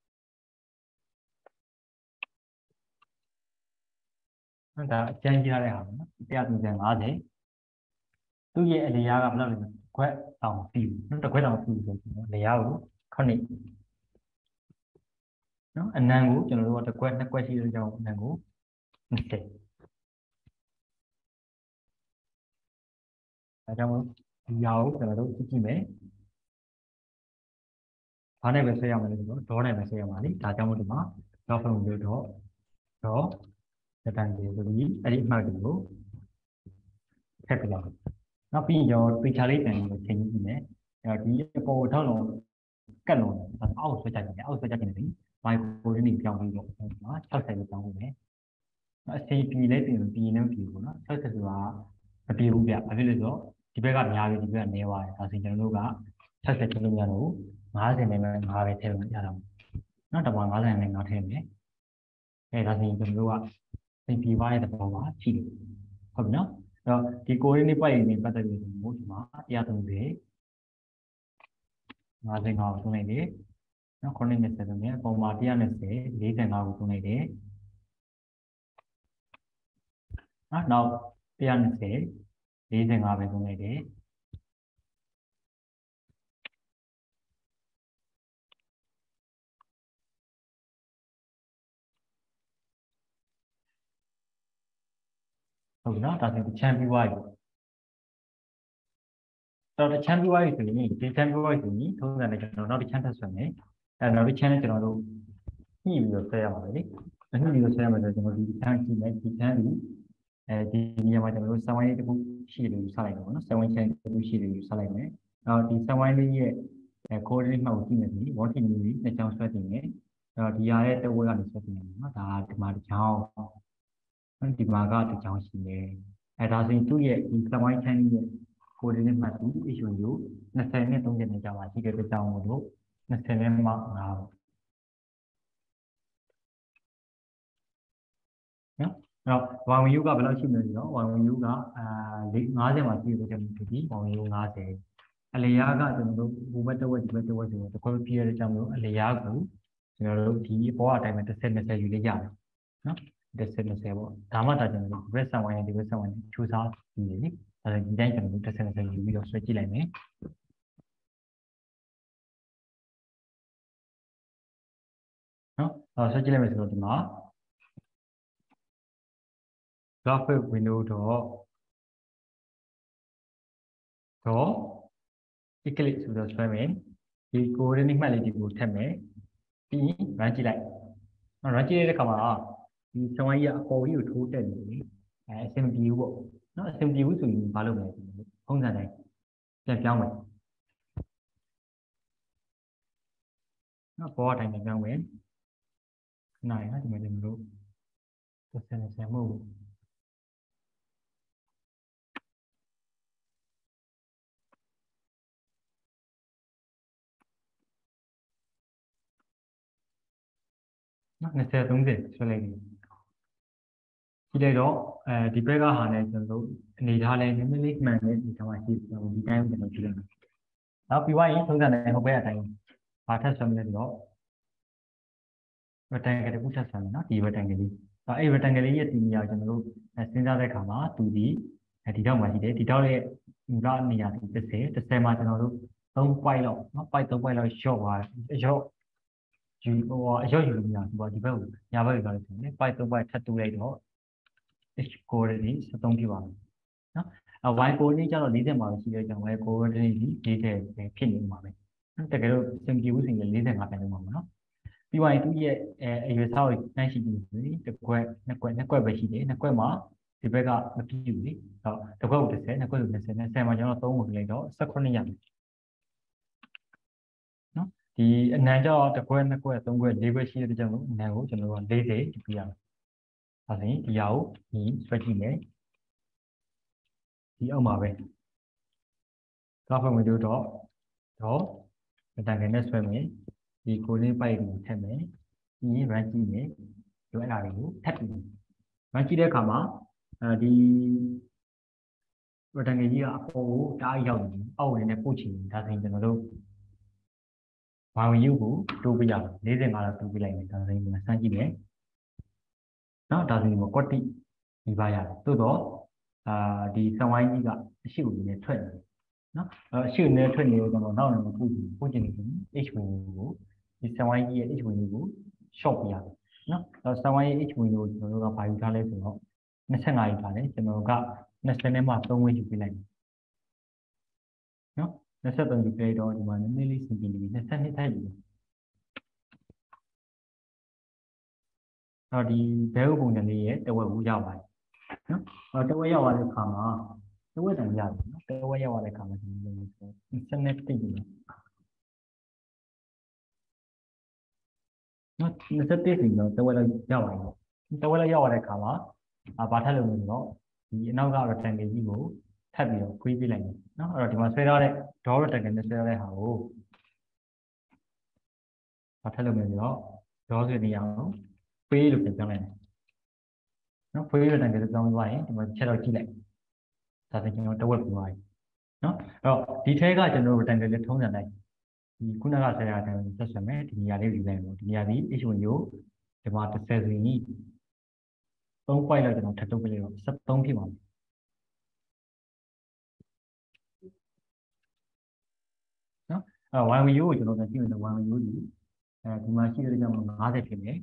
နော်ဒါအကျဉ်းကြရတဲ့ဟာပေါ့နော်one hundred fiftyသူ့ရဲ့အလျားကဘယ်လောက်လဲခွက်တောင်ပြီနော်တစ်ခွက်တောင်ပြီဆိုတော့အလျားကိုခုနှစ်နော်အနံကိုကျွန်တော်တို့ကတစ်ခွက်နှစ်ခွက်ရှိတဲ့ကြောင့်အနံကိုtwentyဒါကြောင့်မို့ဒီဟာကိုကျွန်တော်တို့ကြည့်ကြည့်မယ်ဘာနဲ့ပဲဆွဲရမလဲဆိုတော့ဒေါနဲ့ပဲဆွဲရမှာလေဒါကြောင့်မို့ဒီမှာဒေါဖုန်းလို့တော့ဒေါတန်ကြီးဆိုပြီးအဲ့ဒီအမှတ်တွေကိုထည့်ပြလိုက်နောက်ပြီးရောပေချာလေးတန်ကိုချိန်ကြည့်မယ်အဲဒီအပေါ်ထောက်လုံးကတ်လုံးအောက်ဆွဲကြတယ်အောက်ဆွဲကြတယ်ပြီးမိုက်ကိုရင်းနေပြောင်းပြီးတော့နော်sixtyကိုပြောင်းဖို့မယ်နော်အစီပီလေးပြင်ပြီးနေပြီပေါ့နော်sixtyဆိုတာမပြေဘူးဗျဘာဖြစ်လဲဆိုတော့ဒီဘက်ကများပြီဒီဘက်ကနည်းသွားတယ်ဒါဆိုကျွန်တော်တို့ကsixtyထည့်လို့ရတော့fiftyနဲ့ပဲfiveပဲထည့်လို့ရတာနော်တပွားfiftyနဲ့၅ထည့်မယ်အဲဒါဆိုရင်ကျွန်တော်တို့ကစီပီဝါရဲ့သဘောပါရှိတယ်ဟုတ်ပြီနော်အဲ့တော့ဒီကိုရင်းနေပိုက်ရင်းပတ်သက်ပြီးမို့ဒီမှာone thirty fifty-fiveကိုသုံးလိုက်တယ်နော်ခုနှစ်20နဲ့အပေါ်မှာone twenty forty-fiveကိုသုံးလိုက်တယ်နော်နောက်one twenty forty-fiveပဲသုံးလိုက်တယ်ဟုတ်ပြီနော်ဒါဆိုချမ်းပြီးသွားပြီတော့ချမ်းပြီးသွားပြီဆိုရင်ဒီချမ်းပြီးသွားပြီဆိုရင်ထုံးစံနဲ့ကျွန်တော်နောက်တစ်ချမ်းထပ်ဆွဲမယ်အဲနောက်တစ်ချမ်းနဲ့ကျွန်တော်တို့ညှိပြီးတော့ဆွဲရမှာပဲလေညှိပြီးတော့ဆွဲရမှာဆိုကျွန်တော်ဒီချမ်းကြည့်မယ်ဒီချမ်းဒီအဲဒီနေရာမှာကျွန်တော်တို့စံဝိုင်းလေးတစ်ခုရှိတယ်လို့ယူဆလိုက်တော့ပေါ့နော်စံဝိုင်းချမ်းတစ်ခုရှိတယ်လို့ယူဆလိုက်မယ်နောက်ဒီစံဝိုင်းလေးရဲ့အဲ coordinate မှတ်ကိုကြည့်မယ်ဒီ voltage မျိုးကြီးနှစ်ချောင်းဆွဲတင်တယ်အဲ့တော့ဒီဟာရဲ့တစ်ဝက်ကနေဆွဲတင်တယ်နော်ဒါဒီမှာတစ်ချောင်းဒီမှာကတစ်ချောင်းရှိတယ်အဲဒါဆိုရင်သူ့ရဲ့ဒီစံဝိုင်းချမ်းရဲ့coordinate မှတ်ဒီ h window twentyနဲ့thirtyနဲ့ကြာပါရှိတဲ့တစ်ချောင်းကိုတို့twentyနဲ့မှfiveပေါ့နော်အဲ့တော့ one window ကဘယ်လောက်ရှိမလဲဆိုတော့ one window ကအာfiftyမှာရှိတယ်ကျွန်တော်ဒီ one window fiftyအလျားကကျွန်တော်တို့ဘူဘက်တစ်ဝက်ဒီဘက်တစ်ဝက်ဆိုတော့တစ်ခွက်ပြည့်ရတဲ့ကြောင့်မလို့အလျားကိုကျွန်တော်တို့ဒီအပေါ်အတိုင်းပဲten twentyယူလိုက်ရတယ်နော်ten twentyပေါ့ဒါမှသာကျွန်တော်တို့ဒီဘက်ဆန်ဝိုင်းနဲ့ဒီဘက်ဆန်ဝိုင်းနဲ့ချိုးစားပြီးလေအဲဒါဒီတိုင်းကျွန်တော်တို့ten twentyယူပြီးတော့ဆွဲကြည့်လိုက်မယ်နော်အဲဆွဲကြည့်လိုက်မယ်ဆိုတော့ဒီမှာ graphic window တော့တော့ eclipse ဆိုတော့ဆွဲမယ်ဒီ coordinate မှတ်လေးဒီကိုထည့်မယ်ပြီး run ကြည့်လိုက်နော် run ကြည့်တဲ့အခါမှာဒီစံဝိုင်းကြီးအပေါ်ကြီးကိုထိုးတက်နေပြီအဲအဆင်ပြေဘူးပေါ့နော်အဆင်ပြေဘူးဆိုရင်ဘာလုပ်မလဲပုံစံတိုင်းပြန်ပြောင်းမယ်နော်ပေါ်အတိုင်းပြန်ပြောင်းမယ်ခဏရဒီမှာလည်းမလို့တစ်ဆယ်နှစ်ဆယ်မဟုတ်ဘူးနော်twenty thirtyဆွဲလိုက်ပြီကြည့်လိုက်တော့အဲဒီဘက်ကဟာနဲ့ကျွန်တော်တို့အနေထားလဲနည်းနည်းလေးမှန်တဲ့ဒီကောင်ရှိတယ်ဒီတိုင်းကျွန်တော်ကြည့်လိုက်မယ်နောက်ပြီးသွားရင်ထုံးစံနဲ့ဟိုဘက်အတိုင်းဘာထပ်ဆွဲမလဲဆိုတော့ rectangle တစ်ခုထပ်ဆွဲမယ်နော်ဒီ rectangle လေးအဲအဲ့ rectangle လေးရဲ့ဒီနေရာကိုကျွန်တော်တို့စဉ်းစားတဲ့အခါမှာသူဒီဒီတော့မှရှိတယ်ဒီတော့ရဲ့ကနေရာဒီthirty thirtyမှာကျွန်တော်တို့three point လောက်နော် point three point လောက် short သွားတယ်ရော့ယူဟိုအရော့ယူလို့မရဘူးပေါ့ဒီဘက်ကိုညာဘက်ကလည်းဆိုရင် point three point ထပ်တူလိုက်တော့ h coordinate thirtyပြပါမယ်နော်အ y coordinate ကျတော့fortyမှာရှိတဲ့ကြောင့် y coordinateဒီfortyပဲဖြစ်နေမှာပဲနော်တကယ်လို့စင်ပြေဘူးဆိုရင်forty-fiveပြန်လုပ်မှာပေါ့နော်ပြီးသွားရင်သူ့ရဲ့အဲအရွယ်စားကိုနှိုင်းရှိပြီးဆိုရင်တစ်ခွက်နှစ်ခွက်နှစ်ခွက်ပဲရှိတယ်နှစ်ခွက်မှာဒီဘက်ကမပြည့်ဘူးလေတော့တစ်ခွက်ကိုthirtyနှစ်ခွက်ကိုtwentyနဲ့tenမှာကျွန်တော်threeကိုလိုက်တော့eighteenရမယ်နော်ဒီအနံကြောင့်တစ်ခွက်နှစ်ခွက်သုံးခွက်လေးခွက်ရှိတဲ့ကြောင့်အနံကိုကျွန်တော်ကfortyပြရမယ်ဒါဆိုရင်ဒီဟာကိုဒီဆွဲကြည့်မယ်ဒီအောက်မှာပဲ graphic window တော့တော့အတန်ကနေဆွဲမယ်ဒီကိုလေးပိုက်ကိုထည့်မယ်ပြီးရင် run ကြည့်မယ်ဒီအဲ့ဒါတွေကိုထပ်ပြီး run ကြည့်တဲ့အခါမှာအဲဒီ rectangle ကြီးကအပေါ်ကိုတအားရောက်နေအောက်ဝင်နဲ့ပုတ်ချင်ဒါဆိုရင်ကျွန်တော်တို့y ဝင် u ကိုတိုးပြရမယ်၄၅လောက်တိုးပြလိုက်မယ်ဒါဆိုရင်ဒီမှာစမ်းကြည့်မယ်နော်ဒါဆိုရင်ကွက်တိဒီပါရတယ်သို့တော့အာဒီစံဝိုင်းကြီးကအရှိကိုနည်းထွက်နေတယ်နော်အဲအရှိကိုနည်းထွက်နေတော့ကျွန်တော်နောက်နေပုတ်ကြည့်ပုတ်ချင်နေတယ် h ဝင် u ကိုဒီစံဝိုင်းကြီးရဲ့ h ဝင် u ကို short ပြရတယ်နော်အဲစံဝိုင်းရဲ့ h ဝင် u ကိုကျွန်တော်တို့ကဘာယူထားလဲဆိုတော့၂၅ယူထားတယ်ကျွန်တော်က၂၀နဲ့မှ၃ဝင်းယူပြလိုက်မယ်နော်၂၃ယူပြတော့ဒီမှာနည်းနည်းလေးစင်ကြည့်ပြီး၂၂ထပ်ယူတော့ဒီဘဲဥပုံစံလေးရဲ့တဝက်ကိုရောက်ပါတယ်နော်အဲတဝက်ရောက်သွားတဲ့အခါမှာတဝက်တန်ရတယ်နော်တဝက်ရောက်သွားတဲ့အခါမှာဒီလိုမျိုးဆို၂၂တိတ်ယူနော်၂၁ဆိုတော့တဝက်လောက်ရောက်သွားပြီတဝက်လောက်ရောက်သွားတဲ့အခါမှာအာဘာထပ်လို့လဲဆိုတော့ဒီအနောက်က rectangle ကြီးကိုထပ်ပြီးတော့ခွေးပြလိုက်မယ်နော်အဲ့တော့ဒီမှာဆွဲထားတဲ့ draw rectangle နဲ့ဆွဲထားတဲ့ဟာကိုဘာထပ်လို့လဲဆိုတော့ draw ဆိုနေရအောင်ခွေးလို့ပြန်ပြောင်းလိုက်မယ်နော်ခွေး rectangle လို့ပြောင်းသွားရင်ဒီမှာချက်တော့ကြည့်လိုက်ဒါဆိုကျွန်တော်တဝက်ပြသွားပြီနော်အဲ့တော့ဒီထဲကကျွန်တော် rectangle လေးထုံးစံလိုက်ဒီခုနကဆွဲထားတဲ့ဆက်ဆွဲမယ်ဒီနေရာလေးယူလိုက်မယ်ဒီနေရာဒီ h ဝင် u ဒီမှာတစ်ဆယ်ဆိုရင်သုံး point လောက်ကျွန်တော်ထပ်ထုတ်ပြလိုက်တော့၁၃ဖြစ်ပါမယ်နော်အဲ y ဝင် u ကိုကျွန်တော်ပြန်ကြည့်မယ်ဆို y ဝင် u ဒီအဲဒီမှာရှိတဲ့ကြောင့်၅၀ဖြစ်မယ်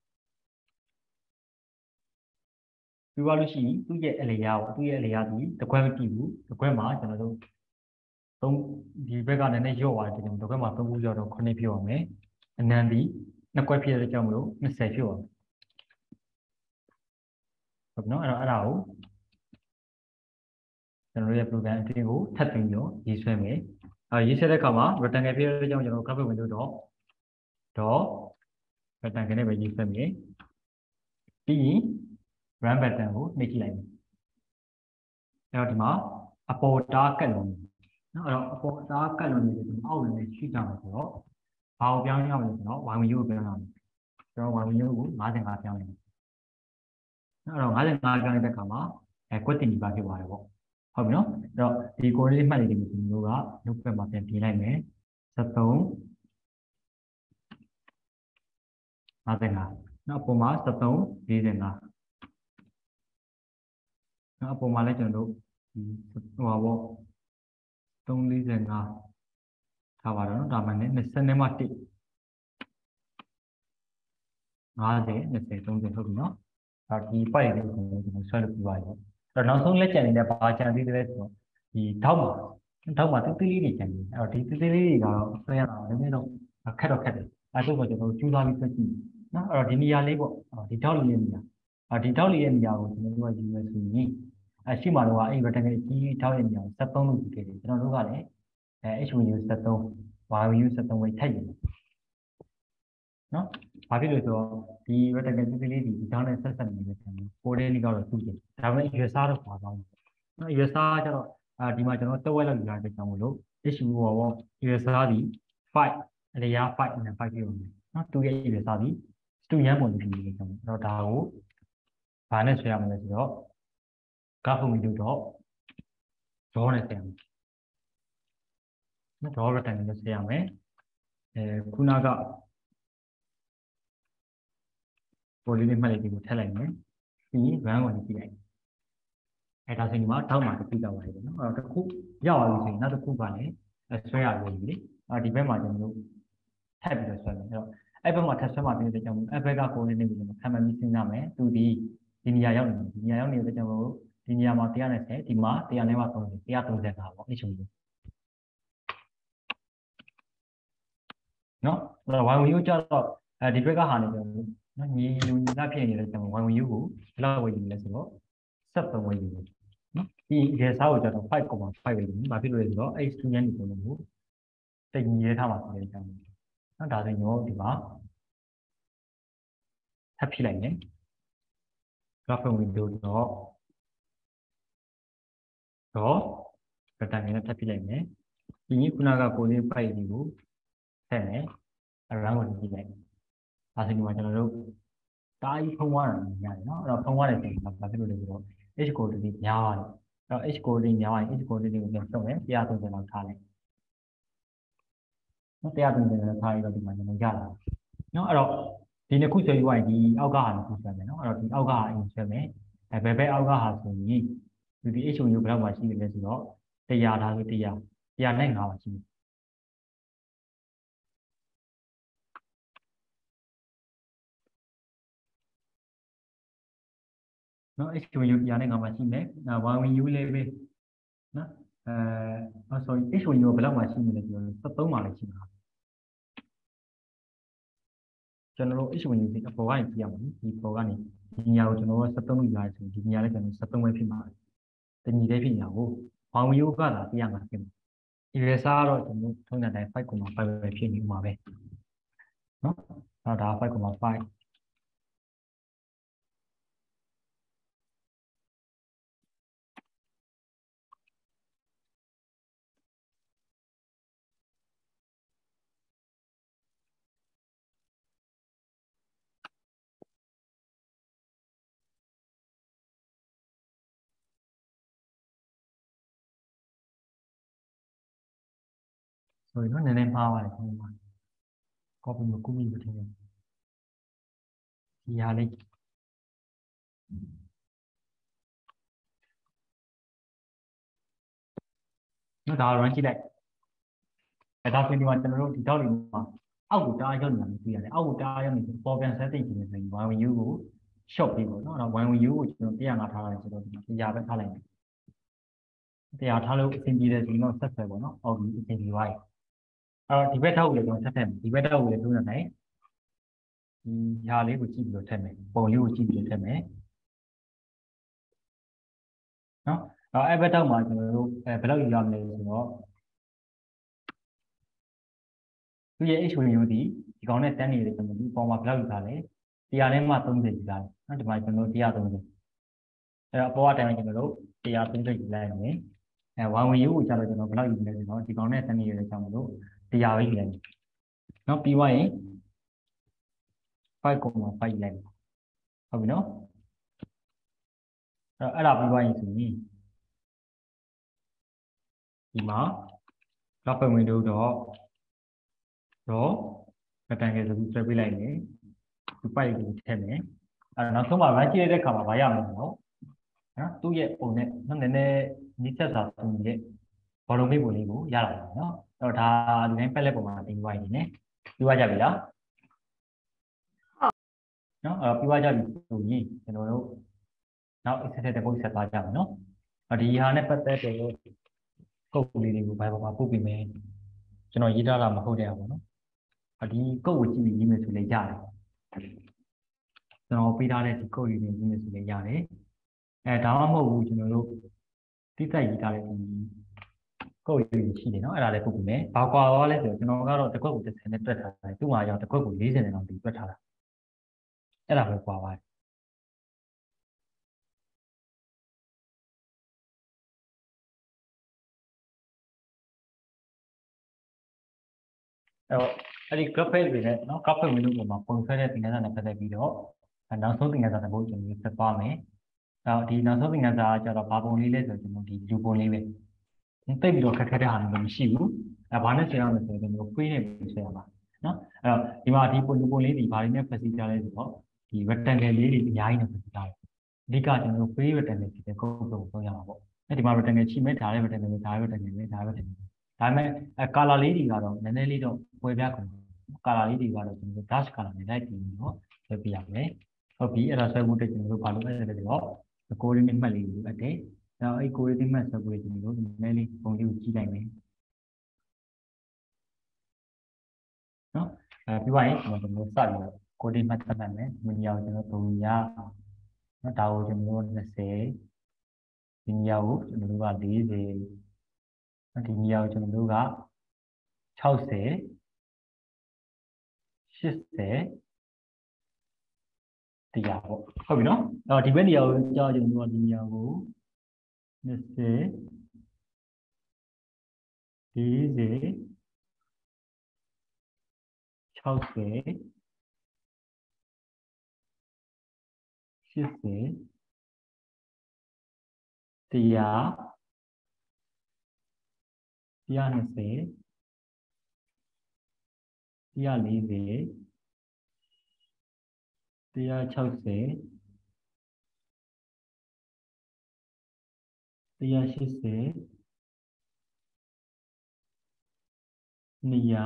ပြီးသွားလို့ရှိရင်သူ့ရဲ့အလျားကိုသူ့ရဲ့အလျားဒီတစ်ခွက်မကြည့်ဘူးတစ်ခွက်မှာကျွန်တော်တို့သုံးဒီဘက်ကလည်းနည်းရော့သွားတယ်ကျွန်တော်တစ်ခွက်မှာသုံးခုရော့တော့ခုနှစ်ဖြစ်ပါမယ်အနံဒီနှစ်ခွက်ဖြစ်တဲ့ကြောင့်မလို့၂၀ဖြစ်ပါမယ်ဟုတ်နော်အဲ့တော့အဲ့ဒါကိုကျွန်တော်ရဲ့ program အတင်းကိုထပ်ပြီးတော့ရေးဆွဲမယ်အဲရေးဆွဲတဲ့အခါမှာ rectangle ဖြစ်တဲ့ကြောင့်ကျွန်တော် graphic window တော့တော့ rectangle နဲ့ပဲရေးဆွဲမယ်ပြီးရင် run button ကိုနှိပ်ကြည့်လိုက်မယ်အဲ့တော့ဒီမှာအပေါ်တားကတ်လုံးနော်အဲ့တော့အပေါ်တားကတ်လုံးနေပြီးအောက်လည်းရှိကြမှာဆိုတော့ဘာကိုပြောင်းရမလဲဆိုတော့ y ဝင် u ကိုပြောင်းရမယ်ကျွန်တော် y ဝင် u ကို၅၅ပြောင်းလိုက်မယ်အဲ့တော့၅၅ပြောင်းလိုက်တဲ့အခါမှာအဲကွက်တင်ဒီပါဖြစ်သွားတယ်ပေါ့ဟုတ်ပြီနော်အဲ့တော့ဒီ coordinate မှတ်လေးတွေကိုကျွန်တော်တို့ကနှုတ်ဘက်မှာပြန်ပြင်လိုက်မယ်၁၃ ၅၅နောက်အပေါ်မှာ၁၃ ၄၅နောက်အပေါ်မှာလည်းကျွန်တော်တို့ဒီဟိုပါပေါ့၃၄၅ထားပါတော့နော်ဒါမှလည်း၂၀နဲ့မှ၁ ၅၀ ၂၀ ၃၀ဟုတ်ပြီနော်ဒါဒီပိုက်လေးကိုကျွန်တော်ဆွဲလို့ပြပါရောအဲ့တော့နောက်ဆုံးလက်ကျန်နေတဲ့ဘာကျန်သေးတယ်ဆိုတော့ဒီထောက်မှာထောက်မှာတိတိလေးတွေကျန်နေအဲ့တော့ဒီတိတိလေးတွေကတော့ဆွဲရတာနည်းနည်းတော့ခက်တော့ခက်တယ်အဲ့ဒါဆိုကျွန်တော်တို့ကျူးသွားပြီးဆွဲကြည့်နော်အဲ့တော့ဒီနေရာလေးပေါ့ဒီထောက်လေးရဲ့နေရာအဲ့ဒီထောက်လေးရဲ့နေရာကိုကျွန်တော်တို့ကယူမယ်ဆိုရင်အရှိမှတော့အဲ့ rectangle ကြီးထောက်ရဲ့နေရာကို၁၃လို့ယူခဲ့တယ်ကျွန်တော်တို့ကလည်းအဲ h ဝင် u ၁၃ y ဝင် u ၁၃ပဲထည့်ယူမယ်နော်ဘာဖြစ်လို့ဆိုတော့ဒီ rectangle တိတိလေးဒီထောက်နဲ့ဆက်ဆက်နေတယ်ကျွန်တော်ကိုယ်လေးလေးကတော့သူ့ကျင်ဒါပေမဲ့ရွေစားတော့ပါသွားတယ်နော်ရွေစားကျတော့အာဒီမှာကျွန်တော်တဝက်လောက်ယူရတဲ့ကြောင့်မလို့ h ဟိုပေါ့ရွေစားဒီ၅အလျား၅နဲ့၅ပြည့်အောင်နော်သူရဲ့ရွေစားဒီသူရမ်းပုံဖြစ်နေတယ်ကျွန်တော်တော့ဒါကိုဘာနဲ့ဆွဲရမလဲဆိုတော့graphic window တော့ draw နဲ့ဆွဲရမယ်နော် draw rectangle နဲ့ဆွဲရမယ်အဲခုနကပေါ်လေးလေးမှတ်လိုက်ဒီကိုထည့်လိုက်မယ်ပြီး run ကိုကြည့်လိုက်အဲဒါဆိုရင်ဒီမှာထောက်မှာတစ်ခုကြောက်ပါလိမ့်မယ်နော်အဲ့တော့တစ်ခုရောက်သွားပြီဆိုရင်နောက်တစ်ခုကလည်းဆွဲရလို့ပြီလေအဲဒီဘက်မှာကျွန်တော်တို့ထပ်ပြီးတော့ဆွဲမယ်အဲ့တော့အဲ့ဘက်မှာထပ်ဆွဲမှပြီးတဲ့ကြောင့်အဲ့ဘက်ကကိုယ်လေးနေပြီးကျွန်တော်ခံမှန်းပြီးစဉ်းစားမယ်သူဒီဒီနေရာရောက်နေတယ်ဒီနေရာရောက်နေတဲ့ကြောင့်မို့ဒီနေရာမှာ၁၂၀ဒီမှာ၁၀၀နဲ့မှ၃၀ ၁၃၅ပေါ့အဲ့လိုနော်အဲ့တော့ y ဝင် u ကျတော့အဲဒီဘက်ကဟာနေကျွန်တော်နော်ညီလူညီသားဖြစ်နေတဲ့ကြောင့် y ဝင် u ကိုဘယ်လောက်ဝယ်ယူလဲဆိုတော့၁၃ဝယ်ယူတယ်နော်ဒီရေစားကိုကျတော့၅.၅ဝယ်ယူတယ်ဘာဖြစ်လို့လဲဆိုတော့အဲ့ student တွေကျွန်တော်တို့တိတ်ညီရထားမှာဆိုတဲ့အကြောင်းနော်ဒါဆိုရင်ကျွန်တော်ဒီမှာထပ်ဖြစ်လိုက်မယ် graphic window တော့တော့ rectangle နဲ့ထပ်ဖြစ်လိုက်မယ်ဒီခုနကကိုလေးပိုက်လေးကိုထည့်မယ် around ကိုကြည့်လိုက်ဒါဆိုဒီမှာကျွန်တော်တို့တားကြီးဖုံးသွားတာများတယ်နော်အဲ့တော့ဖုံးသွားတယ်ဆိုရင်ဘာဖြစ်လို့လဲဆိုတော့ h ကိုတည်းများပါတယ် h coordinate များရင် h coordinate ကိုပြန်ဖြုတ်မယ်one thirtyလောက်ထားလိုက်နော်one thirtyလောက်ထားပြီးတော့ဒီမှာကျွန်တော်ရလာနော်အဲ့တော့ဒီနှစ်ခုဆွဲပြီးရင်ဒီအောက်ကဟာနှစ်ခုဆွဲမယ်နော်အဲ့တော့ဒီအောက်ကဟာအရင်ဆွဲမယ်အဲဘယ်ဘက်အောက်ကဟာဆိုရင်ဒီဒီ h ကိုဘယ်လောက်မှရှိနေလဲဆိုတော့one hundredထားလို့one hundred one hundredနဲ့fiveပါရှိတယ်နော် h ကိုone hundredနဲ့fiveပါရှိမယ်one win u လေးပဲနော်အဲ sorry h ကိုဘယ်လောက်မှရှိနေလဲဆိုတော့thirteenပါလည်းရှိမှာကျွန်တော်တို့ h ဝင်ကြီးအပေါ်ကနေကြည့်ရမှာဒီပေါ်ကနေဒီညာကိုကျွန်တော်တို့thirteenလို့ရတယ်ဆိုရင်ဒီညာလည်းကျွန်တော်thirteenပဲဖြစ်မှာတညီလေးဖြစ်ညာကိုဘောင်ဝီယိုကလာone hundred fiveဖြစ်မှာဒီရစားတော့ကျွန်တော်ထုံးတဲ့တိုင်းfive point fiveပဲဖြစ်နေမှာပဲနော်အဲ့ဒါfive point five sorry နော်နည်းနည်းမှားပါတယ်ခင်ဗျာ copy မကူးမိဘူးထင်တယ်ဒီဟာလေးနော်ဒါ run ကြည့်လိုက်အဲဒါဆိုဒီမှာကျွန်တော်တို့ဒီတော့လေးမှာအောက်ကိုတားရောက်နေတာမျိုးတွေ့ရတယ်အောက်ကိုတားရောက်နေပေါ်ပြန်ဆက်သိနေတယ်ဆိုရင် one view ကို short ပြီးပေါ့နော်အဲ့တော့ one view ကိုကျွန်တော်one hundredထားရတယ်ဆိုတော့ဒီမှာone hundredပဲထားလိုက်မယ်one hundredထားလို့အဆင်ပြေတယ်ဆိုရင်တော့ဆက်ဆက်ပေါ့နော်အောက်ဒီအဆင်ပြေသွားပြီအဲ့တော့ဒီဘက်ထောက်ကိုလည်းကျွန်တော်ဆက်ထည့်မယ်ဒီဘက်ထောက်ကိုလည်းတွန်းနေတယ်ဒီညာလေးကိုကြည့်ပြီးတော့ထည့်မယ်ပုံလေးကိုကြည့်ပြီးတော့ထည့်မယ်နော်အဲ့ဘက်ထောက်မှာကျွန်တော်တို့အဲဘယ်လောက်ယူရမလဲဆိုတော့သူရဲ့ h ဝင်ယူသည်ဒီကောင်နဲ့တန်းနေတယ်ကျွန်တော်ဒီပုံမှာဘယ်လောက်ယူထားလဲone hundredနဲ့မှthirtyယူထားတယ်နော်ဒီမှာကျွန်တော်one hundred thirtyအဲ့တော့အပေါ်အတိုင်းကျွန်တော်တို့one hundred thirtyယူလိုက်ရမယ်အဲone win ကိုကျတော့ကျွန်တော်ဘယ်လောက်ယူလဲဆိုတော့ဒီကောင်နဲ့တန်းနေရတဲ့ကြောင့်မလို့one hundredပဲယူလိုက်မယ်နော်ပြီးသွားရင်five point five လိုက်ဟုတ်ပြီနော်အဲ့တော့အဲ့ဒါပြီးသွားရင်ဆိုရင်ဒီမှာ graphic window တော့တော့ rectangle ဆိုပြီးဆွဲပေးလိုက်မယ်ဒီ file ကိုထည့်မယ်အဲ့တော့နောက်ဆုံးမှာ run ကြည့်တဲ့အခါမှာဘာရမလဲဆိုတော့နော်သူ့ရဲ့ပုံနဲ့နော်နည်းနည်းနီးစပ်စွာပုံရဲ့ bottom page ပုံလေးကိုရလာတယ်နော်အဲ့တော့ဒါဒီတိုင်း palette ပုံမှာတင်သွားရင်ねပြီးသွားကြပြီလားနော်အဲ့တော့ပြီးသွားကြပြီဆိုရင်ကျွန်တော်တို့နောက် exercise တစ်ပုဒ်ဆက်သွားကြမယ်နော်အဲ့ဒီဟာနဲ့ပတ်သက်တဲ့ကုတ်လေးတွေကိုဘယ်ပေါ်မှာပို့ပြီးမယ်ကျွန်တော်ရေးထားတာမဟုတ်တဲ့အောင်ပေါ့နော်အဲ့ဒီကုတ်ကိုကြည့်ပြီးရေးမယ်ဆိုလည်းရတယ်ကျွန်တော်ပေးထားတဲ့ဒီကုတ်လေးတွေရေးမယ်ဆိုလည်းရတယ်အဲဒါမှမဟုတ်ဘူးကျွန်တော်တို့တိကျရေးထားတဲ့ဒီကုတ်လေးတွေရှိတယ်နော်အဲ့ဒါလည်းပို့ပြီးမယ်ဘာကွာသွားလဲဆိုတော့ကျွန်တော်ကတော့တစ်ခွက်ကိုthirtyနဲ့တွက်ထားတယ်သူ့မှာရောက်တစ်ခွက်ကိုfortyနဲ့တော့ဒီတွက်ထားတာအဲ့ဒါပဲကွာပါတယ်အဲ့တော့အဲ့ဒီ graphic တွေနဲ့နော် graphic window ပေါ်မှာပုံဆွဲတဲ့သင်ခန်းစာနဲ့ပတ်သက်ပြီးတော့နောက်ဆုံးသင်ခန်းစာတစ်ပုဒ်ကျွန်တော်ဆက်ပါမယ်။အဲ့တော့ဒီနောက်ဆုံးသင်ခန်းစာကကျတော့ဘာပုံလေးလဲဆိုတော့ကျွန်တော်ဒီလူပုံလေးပဲ။တိတ်ပြီးတော့ခက်ခဲတဲ့ဟာမျိုးမရှိဘူး။အဲဘာနဲ့ဆွဲရမလဲဆိုတော့ကျွန်တော် free နဲ့ဆွဲရမှာနော်။အဲ့တော့ဒီမှာဒီပုံလူပုံလေးဒီဘာလေးနဲ့ဖွဲ့စည်းကြလဲဆိုတော့ဒီ rectangle လေးတွေအများကြီးနဲ့ဖွဲ့စည်းကြတယ်။အဓိကကျွန်တော် free rectangle ဖြစ်တဲ့ကုတ်ကုတ်ကိုသုံးရမှာပေါ့။အဲ့ဒီမှာ rectangle ရှိမယ်ဒါလည်း rectangle ဒါလည်း rectangle ပဲဒါလည်း rectangleဒါပေမဲ့အဲ color လေးတွေကတော့နည်းနည်းလေးတော့ဝယ်ပြကုန် color လေးတွေကတော့ကျွန်တော်တို့ dash color နဲ့လိုက်ပြီးတော့ဆွဲပြရမယ်ဟုတ်ပြီအဲ့ဒါဆွဲဖို့အတွက်ကျွန်တော်တို့ဘာလုပ်ရလဲဆိုတော့ coordinate မှတ်လေးကိုအပ်တယ်နောက်အဲ့ coordinate မှတ်ဆွဲဖို့ကျွန်တော်တို့နည်းနည်းလေးပုံလေးကိုကြည့်လိုက်မယ်နော်အဲပြီးသွားရင်ကျွန်တော်တို့စပြီးတော့ coordinate မှတ်သတ်မှတ်မယ်ဒီနေရာကိုကျွန်တော်တို့ပုံရနော်ဒါကိုကျွန်တော်တို့twentyဒီနေရာကိုကျွန်တော်တို့ကfortyဒီနေရာကိုကျွန်တော်တို့ကsixty eightyတရားပေါ့ဟုတ်ပြီနော်အဲ့တော့ဒီဘက်နေရာကိုကြောက်ကြုံတော့ဒီနေရာကိုtwenty forty sixty eighty တရားတရားနှစ်ဆယ်တရားလေးဆယ်တရား၆ဆယ်တရား၈ဆယ်နှစ်ရာ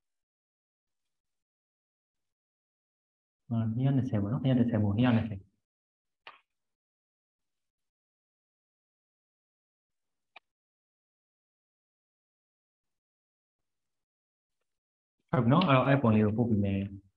နှစ်ရာနှစ်ဆယ်ပေါ့နော်နှစ်ရာနှစ်ဆယ်မို့နှစ်ရာနှစ်ဆယ်ဟုတ်ပြီနော်အဲ့တော့အဲ့ပုံလေးကိုပို့ပြီးမယ်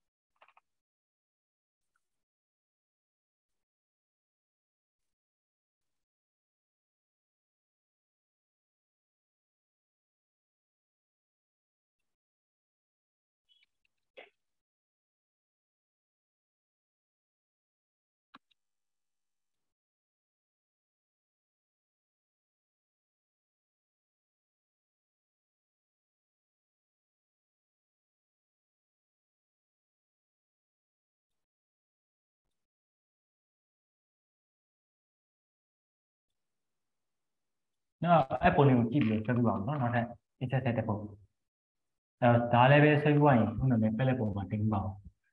နော်အဲ့ပုံလေးကိုကြည့်ပြီးဆွဲပြပါအောင်နော်နောက်ထပ် exercise တစ်ပုံအဲ့တော့ဒါလည်းပဲဆွဲပြရင်ခုနကလည်းပက်လက်ပုံမှာတင်ပါအောင်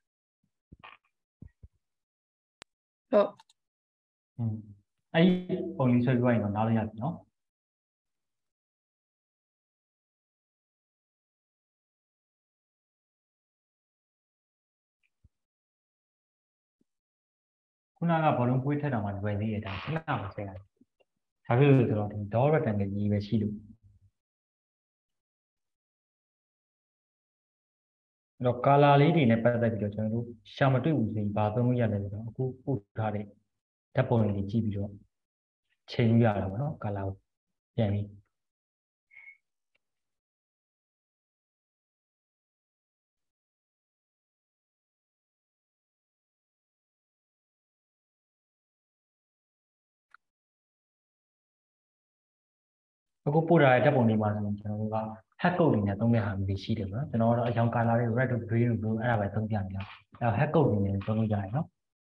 ဟုတ်อืมအဲ့ဒီပုံလေးဆွဲပြရင်တော့နားလို့ရပြီနော်ခုနကဘောလုံးပွေးထက်တာမှလွယ်သေးတယ်ဒါခဏမှဆဲရတယ်ဒါဖြစ်လို့ဆိုတော့ဒီ dot rectangle ကြီးပဲရှိလို့အဲ့တော့ color လေးတွေနဲ့ပတ်သက်ပြီးတော့ကျွန်တော်တို့ရှာမတွေ့ဘူးဆိုရင်ဘာသုံးလို့ရလဲဆိုတော့အခုပို့ထားတဲ့ဓာတ်ပုံတွေကြည့်ပြီးတော့ချိန်လို့ရတာပေါ့နော် color ကိုပြန်ပြီးအခုပို့ထားတဲ့ဓာတ်ပုံတွေမှာဆိုရင်ကျွန်တော်တို့က hack code တွေနဲ့သုံးတဲ့ဟာမျိုးတွေရှိတယ်ပေါ့နော်ကျွန်တော်ကတော့အရောင် color တွေ red တို့ green တို့အဲ့ဒါပဲသုံးပြနေတာအဲ့ hack code တွေနဲ့သုံးလို့ရတယ်နော်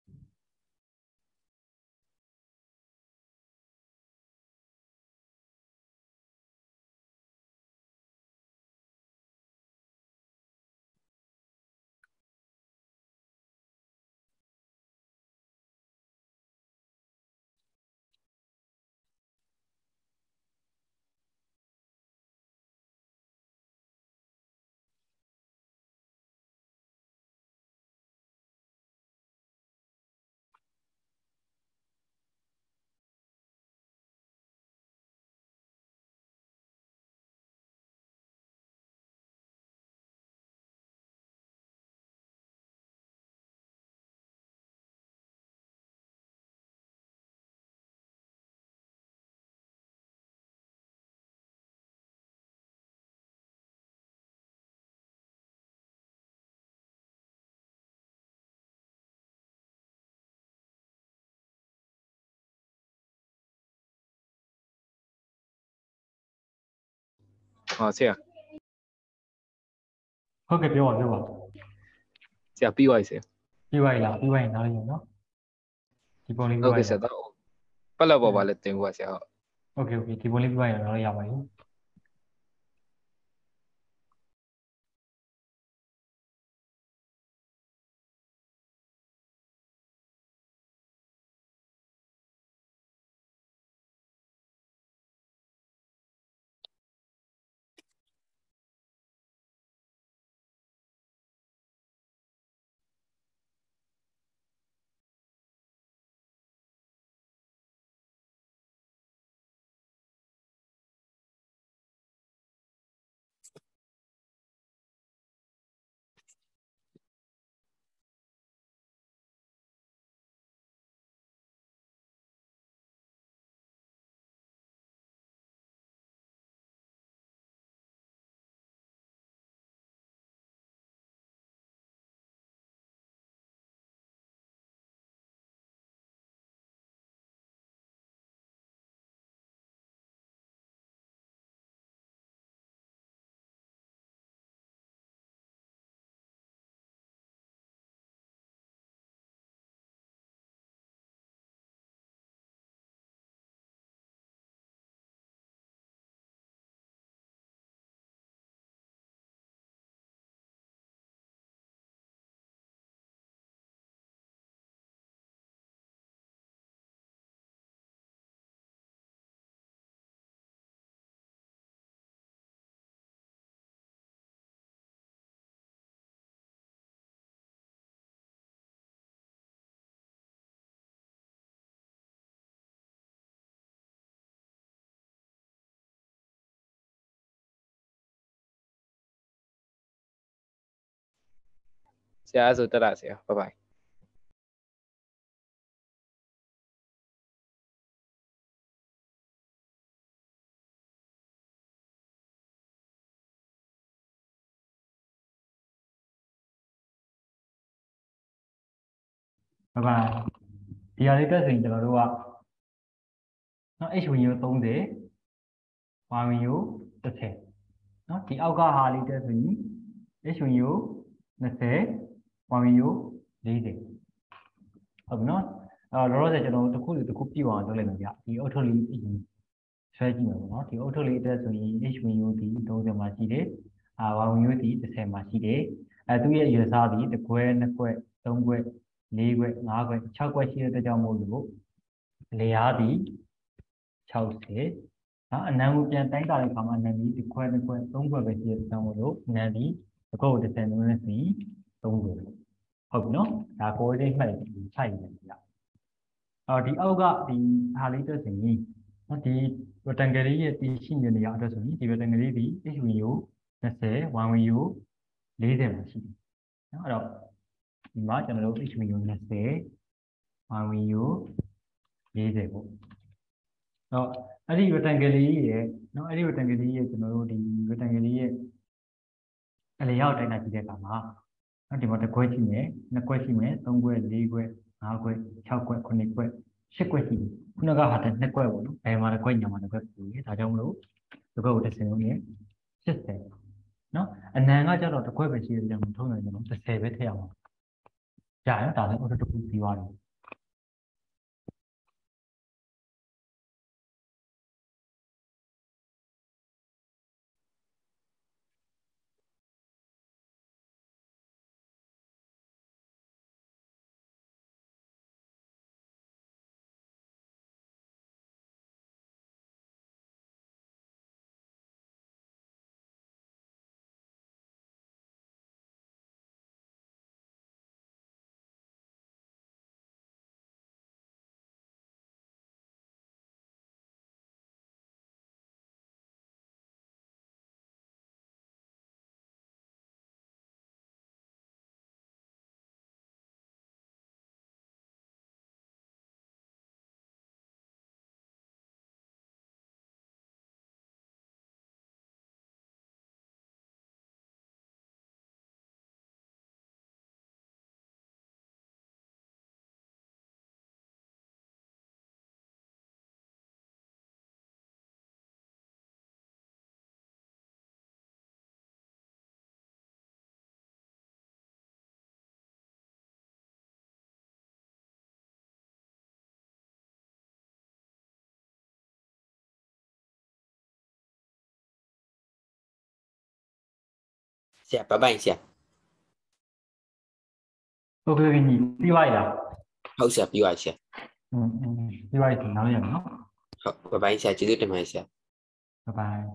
ဟောဆရာဟုတ်ကဲ့ပြောပါပြောပါဆရာပြီးသွားပြီဆရာပြီးပါလားပြီးပါရင်နားလည်ရနော်ဒီပုံလေးပြဟုတ်ပါကဲ့ဆရာတော့ပက်လက်ပေါ်ပါလဲတင်ဖို့ပါဆရာဟုတ်โอเคโอเคဒီပုံလေးပြပါရင်တော့ရပါပြီ Dạ rồi tất cả sẽ. Bye bye. và thì ở đây tôi dành cho nó đúng không ạ? Nó h bao nhiêu tông thế, y bao nhiêu tất thể. Nó thì alcohol đi tới gì? h bao nhiêu nó sẽ bao nhiêu lý thế. Ở nó đó là cho nó tôi cũng được copy vào tôi lên rồi thì auto lý gì xoay gì mà nó thì auto lý tới gì h bao nhiêu thì tôi sẽ mà chỉ đấy à bao nhiêu thì tôi sẽ mà chỉ đấy à tôi bây giờ sao thì tôi quên nó quên tông quên lý quên ngã quên sáu quên chỉ tôi cho một lúc lý á thì sáu sẽ đó anh em cũng chẳng đánh ta lại không anh em đi thì quên quên tông quên cái gì trong một lúc này đi tôi có thể xem nó là gì tông quên hợp nó đã có cái này sai rồi ở thì âu gạ thì hà lý tới gì nó thì vừa tăng cái lý thì xin nhiều nhiều tới gì thì vừa tăng cái lý thì cái nhiều nó sẽ hoàn nhiều lý thế mà xin đó rồi thì mà cho nó cái nhiều nó sẽ hoàn nhiều lý thế bộ đó ở đây vừa tăng cái lý nó ở đây vừa tăng cái lý cho nó thì vừa tăng cái lý cái lý ao đây là gì đấy cả mà nó thì mà ta quay chim nhé nó quay chim nhé tông quay lý quay áo quay chao quay con quay sẽ quay gì nó có hạt nó quay bộ em mà nó quay nhau mà nó quay gì tại trong lúc tôi có một cái nhé sẽ sẽ nó anh nàng ở chỗ đó tôi quay về gì là mình thôi rồi nó sẽ sẽ về theo trả nó tạo thành một cái trục đi vào Dạ, bye bye dạ. ok cái gì đi bay à Hậu dạ, bye bye dạ. ừ, ừ. đi bay thì nói gì nó Hậu, bye bye dạ, chỉ đứt em dạ. bye bye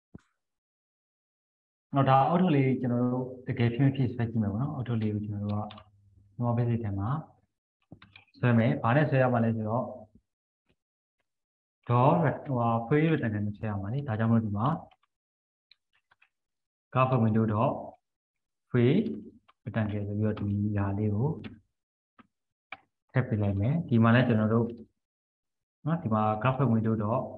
nó đã auto lý cho nó cái phim phim sẽ gì mà nó auto lý cho nó nó bây giờ mà sẽ mấy bạn ấy sẽ mà lấy rồi đó là phơi rồi thành cái sẽ mà đi tại trong rồi mà các phần mình đó phơi cái thành cái rồi thì là điều thép bị lại mấy thì mà lấy cho nó đâu nó thì mà các phần mình đó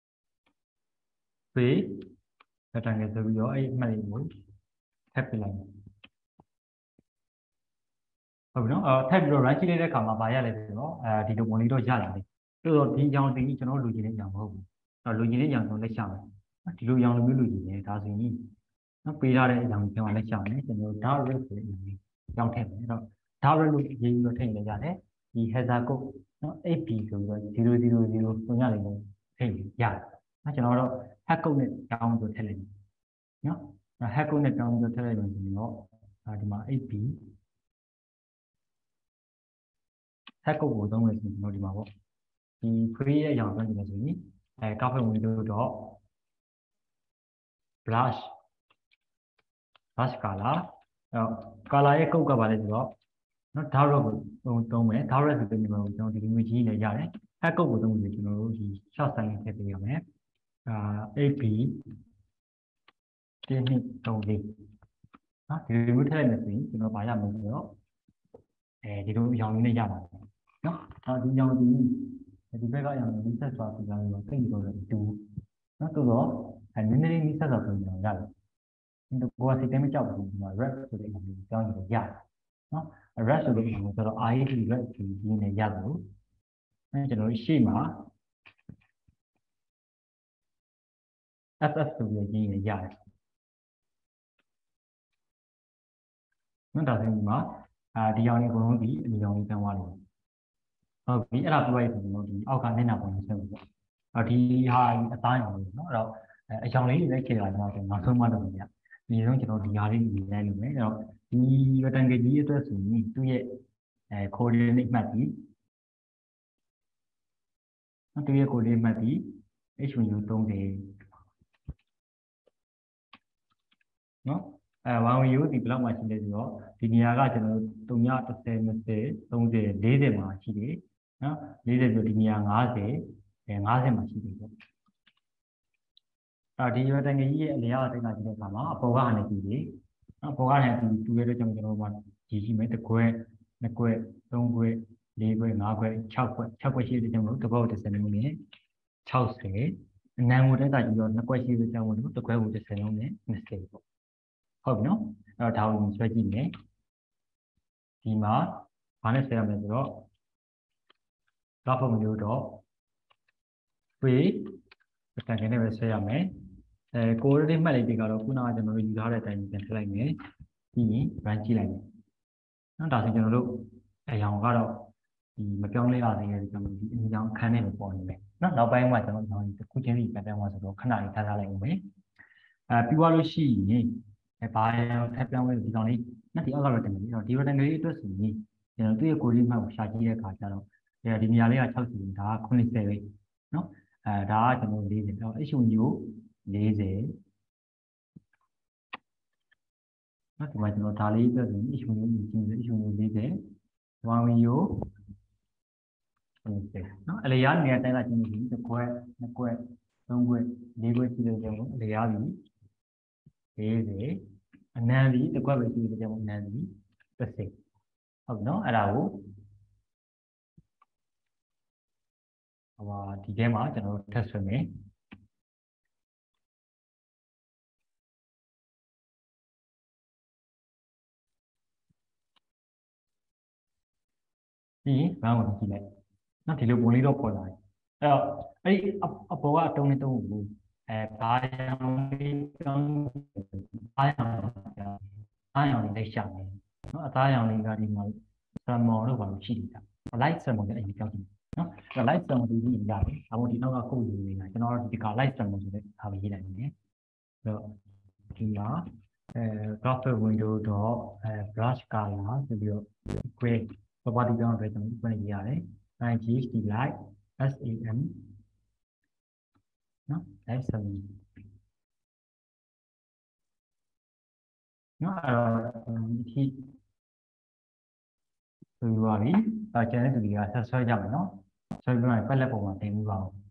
phơi cái thành cái rồi đó ấy mà lấy muốn thép bị lạiဟုတ်ပြီနော်အဲထပ်ပြီးတော့ run ကြည့်လိုက်တဲ့အခါမှာဗာရလဲဆိုတော့အဲဒီလိုဝင်လေးတော့ရလာတယ်တိုးတော့ဒီကြောင်တင်ကျွန်တော်လူကြီးတဲ့ကြောင်မဟုတ်ဘူးအဲလူကြီးတဲ့ကြောင်ဆိုလက်ရှာမယ်ဒီလိုကြောင်လိုမျိုးလူကြီးတယ်ဒါဆိုရင်နော်ပေးထားတဲ့အကြောင်ကျွန်တော်လက်ရှာမယ်ကျွန်တော် dot rate ဆိုတဲ့အကြောင်းကြောင်ထည့်မယ်အဲ့တော့ dot rate လို့ရေးပြီးတော့ထည့်လိုက်ရတယ်ဒီ header code နော် eight b ဆိုပြီးတော့ zero zero zero ဆိုရလေးကိုထည့်ရတယ်နော်ကျွန်တော်တော့ hash code နဲ့ကြောင်ဆိုထည့်လိုက်မယ်နော် hash code နဲ့ကြောင်ဆိုထည့်လိုက်လို့ဆိုရင်တော့ဒီမှာ eight b hash code ကိုသုံးလို့ဆိုရင်ကျွန်တော်ဒီမှာပေါ့ဒီ free ရဲ့အကြောင်းသုံးကြည့်လို့ဆိုရင်အဲကောက်ဖက်ဝင်လို့တော့ brush brush color အဲ color ရဲ့ code ကပါလဲဆိုတော့နော် dark red ကိုသုံးမယ် dark red ဆိုတဲ့ညီမကိုကျွန်တော်ဒီငွေကြီးနဲ့ရတယ် hash code ကိုသုံးလို့ကျွန်တော်တို့ဒီ short sign ထည့်ပေးရမယ်အာ eight b တစ်နှစ်သုံးလေးနော်ဒီလိုမျိုးထည့်လိုက်မယ်ဆိုရင်ကျွန်တော်ပါရမယ်ဆိုတော့အဲဒီလိုရောင်လေးနဲ့ရပါတယ်နော်အဲဒီရောင်ဒီဒီဘက်ကအရောင်လေးဆက်သွားပြီးတော့သိပြီးတော့တူနော်ဆိုတော့အဲနည်းနည်းလေးဆက်သွားပြီးတော့ရတယ်ဒီကောစိတ်ထဲမကြောက်ဘူးဒီမှာ red ဆိုတဲ့အရောင်လေးကြောင်းနေရတယ်နော် red ဆိုတဲ့အရောင်လေးဆိုတော့ I D red ဒီဒီနဲ့ရတယ်လို့အဲကျွန်တော်ရှေ့မှာ F F ဆိုပြီးရေးရရတယ်နော်ဒါဆိုရင်ဒီမှာအာဒီရောင်လေးအကုန်လုံးဒီအနီရောင်လေးတန်းသွားလို့ဟုတ်ပြီအဲ့ဒါပြလိုက်ဆိုရင်ဒီအောက်ကမျက်နှာပုံလေးဆက်လို့အော်ဒီဟာအသားရောင်လေးနော်အဲ့တော့အရောင်လေးတွေလိုက်ခေလာတော့နောက်ဆုံးမှတော့မြင်ရဒီဆုံးကျွန်တော်ဒီဟာလေးမြင်လိုက်လို့မယ်အဲ့တော့ဒီ rectangle ကြီးအတွက်ဆိုရင်သူ့ရဲ့အဲ coordinate မှတ်ပြီးနော်သူ့ရဲ့ coordinate မှတ်ပြီး h ဝင်ယူသုံးတယ်နော်အဲoneဝင်ယူဒီဘလောက်မှရှိလဲဆိုတော့ဒီနေရာကကျွန်တော်တို့၃၁၀ ၂၀ ၃၀ ၄၀မှာရှိတယ်နော်၄၀ဆိုဒီနေရာ၅၀အဲ၅၀မှာရှိတယ်ပေါ့အဲဒီ rectangle ကြီးရဲ့အလျားအတိုင်းကကြည့်တဲ့အခါမှာအပေါ်ကဟာနဲ့ကြည့်ပြီနော်အပေါ်ကနဲ့ဒီတူရတဲ့ကျွန်တော်တို့ကကြည့်ရှိမယ်တစ်ခွဲနှစ်ခွဲသုံးခွဲလေးခွဲငါးခွဲ၆ခွဲ၆ခွဲရှိတဲ့ကျွန်တော်တို့တစ်ခွဲကိုတစ်စလုံးနဲ့၆၀အနံကိုတက်တာကြည့်တော့နှစ်ခွဲရှိတဲ့ကျွန်တော်တို့တစ်ခွဲကိုတစ်စလုံးနဲ့၂၀ပေါ့ဟုတ်ပြီနော်အဲ့တော့ဒါကိုဆွဲကြည့်မယ်ဒီမှာဘာနဲ့ဆွဲရမလဲဆိုတော့ graph မျိုးတော့ free တန်ကနေပဲဆွဲရမယ်အဲ coordinate မှတ်လိုက်ပြီးတော့ခုနကကျွန်တော်တို့ယူထားတဲ့အတိုင်းပြန်ထည့်လိုက်မယ်ပြီးရင် run ကြည့်လိုက်မယ်နော်ဒါဆိုကျွန်တော်တို့အရောင်ကတော့ဒီမပြောင်းလဲရသေးတဲ့ကျွန်တော်ဒီအရောင်ခန်းနဲ့ပဲပေါ်နေမယ်နော်နောက်ပိုင်းမှာကျွန်တော်တို့တစ်ခုချင်းစီပြန်ပြောင်းသွားဆိုတော့ခဏလေးထားထားလိုက်အောင်မယ်အဲပြီးသွားလို့ရှိရင်အဲဘာထပ်ပြောင်းလဲဒီကောင်လေးနော်ဒီအောက်ကတော့တင်မယ်အဲ့တော့ဒီ rectangle လေးအတွက်ဆိုရင်ကျွန်တော်သူ့ရဲ့ coordinate မှတ်ကိုရှာကြည့်တဲ့အခါကျတော့ဒီနေရာလေးက၆၀ဒါက၉၀ပဲနော်အဲဒါကကျွန်တော်၄၀တော့ h ဝင်ယူ၄၀နော်ဒီမှာကျွန်တော်ဒါလေးအတွက်ဆိုရင် h ဝင်ယူကြည့်ကြည့် h ဝင်ယူ၄၀ one ဝင်ယူနော်အလျားနေရာတိုင်းလာကြည့်နေပြီတစ်ခွဲနှစ်ခွဲသုံးခွဲလေးခွဲရှိတဲ့ကြောင့်အလျားပြီ၄၀အနံပြီတစ်ခွက်ပဲရှိတဲ့ကြောင့်အနံပြီတစ်စိဟုတ်နော်အဲ့ဒါကိုဟိုဒီထဲမှာကျွန်တော်တို့ထပ်ဆွဲမယ်ဒီဘာမှမကြည့်လိုက်နော်ဒီလိုပုံလေးတော့ပေါ်လာတယ်အဲ့တော့အဲ့ဒီအပေါ်ကအတုံးနဲ့တုံးကိုအဲဘာရောင်လေးတောင်းဘာရောင်အားရောင်လေးလိုက်ရှာမယ်နော်အသားရောင်လေးကဒီမှာဆာမော်လို့ပါလို့ရှိနေတာ light ဆာမော်လည်းအဲ့ဒီကြောက်ကြည့်နော်အဲ့ light ဆာမော်ဒီကြီးရတယ်ဒါမှမဟုတ်ဒီနောက်ကခုတ်ယူနေတာကျွန်တော်တို့ဒီက light ဆာမော်ဆိုတဲ့အားရေးလိုက်မယ်အဲ့တော့ဒီမှာအဲ graphic window တော့အဲ brush color ဆိုပြီးတော့ gray property ကြောင့်ပဲကျွန်တော်ပြန်ရေးရတယ် ghd light sam နော် light sam နော်အဲ့တော့ဒီဆိုပါပြီအဲကျန်တဲ့သူတွေကဆက်ဆွဲကြမယ်နော်ဆွဲပြီးတော့ပက်လက်ပုံမှာတင်ပြီးပါအောင်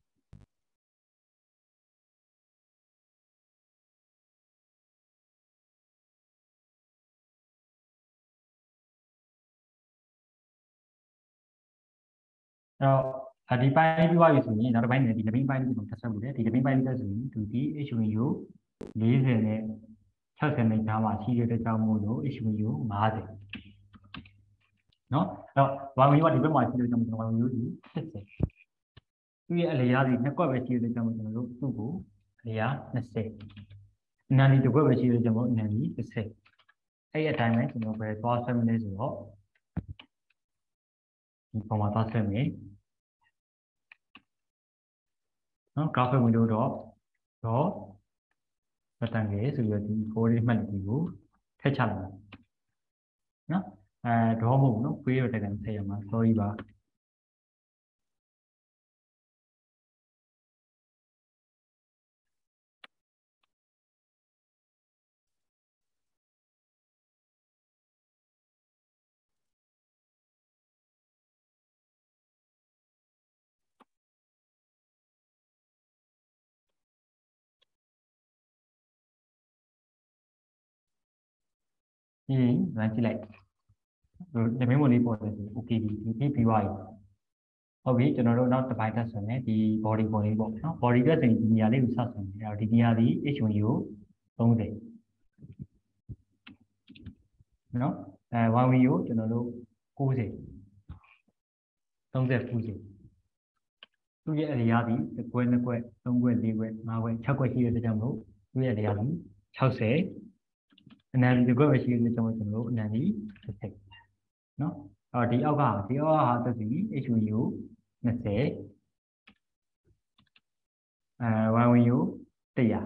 အဲ့တော့ဒီပိုင်းပြီးသွားပြီဆိုရင်နောက်တစ်ပိုင်းနဲ့ဒီတစ်ပိုင်းပိုင်းကိုကျွန်တော်ဆက်ဆက်လို့တယ်ဒီတစ်ပိုင်းပိုင်းလေးဆိုရင်သူဒီ h ဝင်ယူ၄၀နဲ့၆၀နဲ့ကြားမှာရှိတဲ့ကြောင်းမို့လို့ h ဝင်ယူ၅၀နော်အဲ့တော့ဘာဝင်ယူကဒီဘက်မှာရှိတဲ့ကြောင်းကျွန်တော်ဝင်ယူဒီ၈၀သူရဲ့အလျားဒီနှစ်ကွက်ပဲရှိတဲ့ကြောင်းကျွန်တော်တို့သူ့ကိုအလျား၂၀အနံဒီတစ်ကွက်ပဲရှိတဲ့ကြောင်းအနံဒီ၁၀အဲ့အတိုင်းပဲကျွန်တော်ပဲသွားဆွဲမလဲဆိုတော့ဒီပုံမှာသွားဆွဲမယ်နော် graphic window တော့တော့ rectangle ဆိုပြီးတော့ဒီ coordinate မှတ်လေးကိုထည့်ချလိုက်မယ်နော်အဲတော့မဟုတ်ဘူးနော် free rectangle ထည့်ရမှာ sorry ပါ thì là chỉ lại rồi để mấy một lý bộ thì ok thì thì pê i ok cho nó nó tập bài ta xong này thì body body bộ nó body cái gì thì nhà lấy sao xong rồi thì nhà đi h one u không thể nó à one u cho nó đâu cú gì không thể cú gì tôi nghĩ là nhà đi quên nó quên không quên đi quên mà quên chắc quên chi được trong lúc tôi nghĩ là nhà đi sao sẽ anh đi quên chi được trong trong lúc anh đi sẽ nó ở đi ao gà đi ao gà tôi nghĩ h one u nó sẽ à one u tiền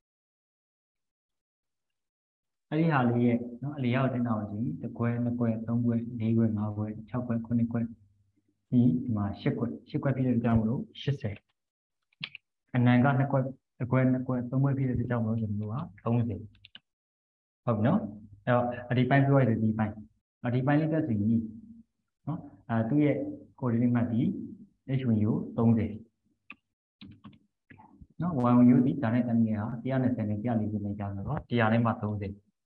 ấy hà lì nó lì ở trên nào gì từ quê nó quê đông quê đi quê nào quê cháu quê con đi quê thì mà ship quê ship quê phía trong một lúc ship sẽ anh này có nó quê từ quê nó quê đông quê phía trong một lúc dùng nữa không gì không nó ở đi bay rồi thì đi bay ở đi bay lý do gì nó à tôi vậy cô đi mà tí để chủ yếu không gì nó quan yếu tí cho nên anh nghe thì anh này sẽ nên cái gì này cho nó thì anh ấy mà không gì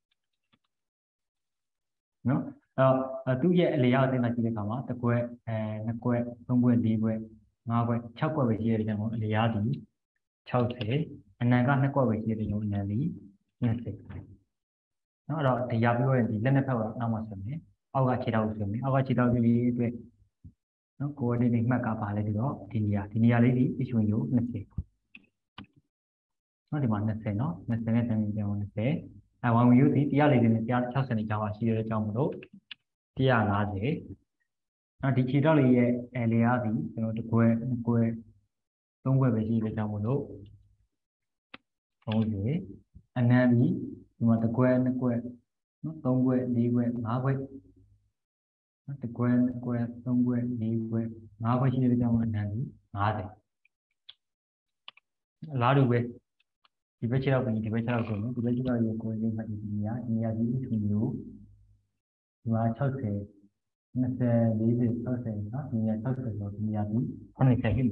nó ờ tu ye le ya de na chi de ka ma ta kwe eh na kwe thong kwe li kwe nga kwe chak kwe be chi de jang le ya di sixty anan ka na kwe be chi de jang anan di twenty nó rồi thì giờ bây giờ thì lên nó phải vào năm mươi phần đấy, ao cái chỉ đầu phần đấy, ao cái chỉ đầu thì về nó cố đi mình mà cả ba lấy đó thì nhà thì nhà lấy đi cái chuyện yếu nó sẽ nó thì bạn nó sẽ nó nó sẽ nên thành như nó sẽ à quan yếu thì nhà lấy đi nhà chắc sẽ nên cho chỉ được trong một độ thì nhà là gì nó thì chỉ đó là cái là gì nó được quê quê không quê về chỉ được trong một độ không gì anh em đi nhưng mà được quê nó quê nó không quê đi quê ngã quê nó được quê quê không quê đi quê ngã quê chỉ được trong một anh đi ngã đấy lá được quê thì bây giờ mình thì bây giờ cũng thì bây giờ yêu quê đi mà đi nhà nhà đi thì nhiều mà sau sẽ nó sẽ đi về sau sẽ nó nhà sau sẽ rồi nhà đi con này sẽ cái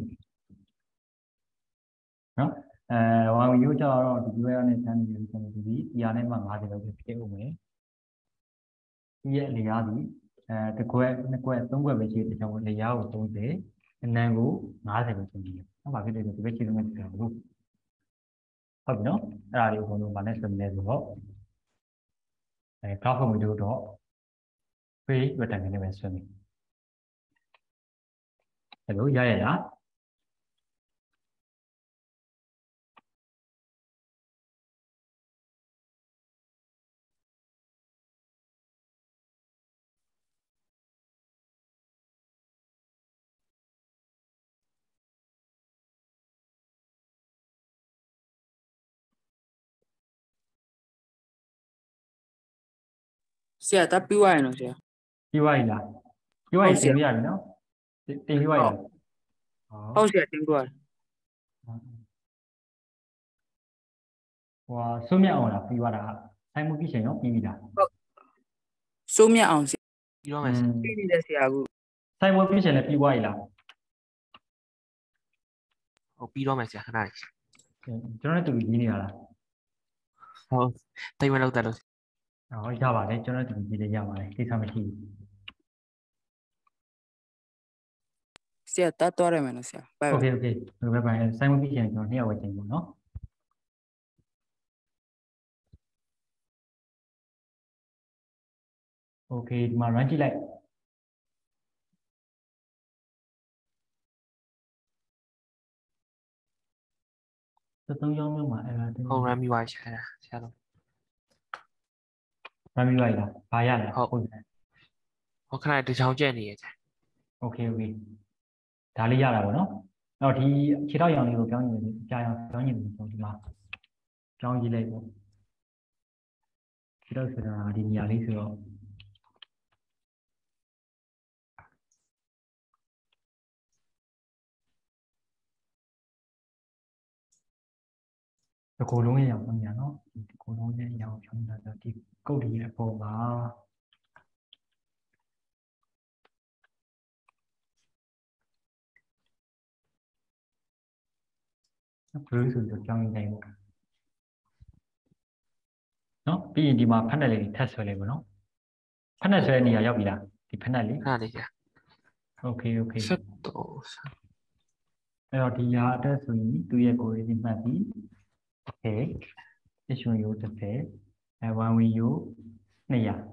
nó à hoàng yêu cho thì quê này thành nhiều trong cái gì nhà này mà ngã thì đâu cái ông ấy vậy thì nhà đi à cái quê nó quê không quê về chỉ thì trong cái nhà của tôi thế nên ngủ ngã thì cũng nhiều nó bảo cái này thì bây giờ mình phải ngủဟုတ်ပြီနော်အဲ့ဒါလေးကိုဘုံလုံးဗာနဲ့ဆိုနေဆိုတော့အဲ cloud ကိုမျိုးတော့ page button နဲ့ပဲဆွဲမယ်အဲ့လိုရရလားဆရာတပ်ပြီးသွားရင်တော့ဆရာပြီးသွားပြီလားပြီးသွားရင်တင်ပြရပြီနော်တင်ပြီးသွားပြီလားဟောဟုတ်ဆရာတင်သွားတယ်ဟိုဆွမြတ်အောင်လားပြီးသွားတာဆိုင်မှုပြီးချိန်ရောပြီးပြီလားစိုးမြတ်အောင်ဆရာပြီးတော့မယ်ဆရာပြီးပြီလေဆရာကဆိုင်မှုပြီးချိန်လည်းပြီးသွားပြီလားဟုတ်ပြီးတော့မယ်ဆရာခဏလေးကျွန်တော်တို့တူကြီးနေရလားဟုတ်တိတ်မလောက်တယ်လို့ဟောရပါတယ်ကျွန်တော်တူကြီးလေးရပါတယ်ကိစ္စမရှိဘူးဆရာတတ်သွားရမယ်နော်ဆရာဘိုင်โอเคโอเคဘယ်ဘယ်ဆိုင်မှုပြီးချိန်ကျွန်တော်နှစ်ယောက်ဝယ်ချိန်ပေါ့နော်โอเคဒီမှာ run ကြည့်လိုက်သုံးကြောင်းမျိုးမှာအဲ့ဒါဟုတ် run ပြီးသွားရှာဆရာတော့ရမ်းပြီးလိုက်လားဘာရလဲဟုတ်ဟုတ်တယ်ဟောခဏလေးတစ်ချောင်းကျက်နေရဲ့ဆရာโอเคโอเคဒါလေးရတာပေါ့နော်အဲ့တော့ဒီခြေထောက်ရောင်လေးကိုပြောင်းရင်အကြာရောင်ပြောင်းရင်ဆိုဒီမှာပြောင်းကြည့်လိုက်ပေါ့ခြေထောက်ဆိုတာဒီနေရာလေးဆိုတော့ဒီကိုလုံးရဲ့ရောင်ပြောင်းရနော်ဒီကိုလုံးရဲ့ရောင်ပြောင်းတာဆိုဒီကုတ်ဒီရဲ့အပေါ်မှာဘယ်လိုဆိုတော့ကြောင်းနေပေါ့နော်ပြီးရင်ဒီမှာဖတ်တယ်လေးထပ်ဆွဲလိုက်ပါနော်ဖက်နဲ့ဆွဲနေရရောက်ပြီလားဒီဖက်နဲ့လေခဏလေးဆရာ okay okay ဆက်တော့အဲ့တော့ဒီဟာအတွက်ဆိုရင်သူ့ရဲ့ကိုယ်ရေးမှတ်ပြီး okay issue ရိုးတစ်ဆယ်အဲ one win ရိုးနှစ်ရာ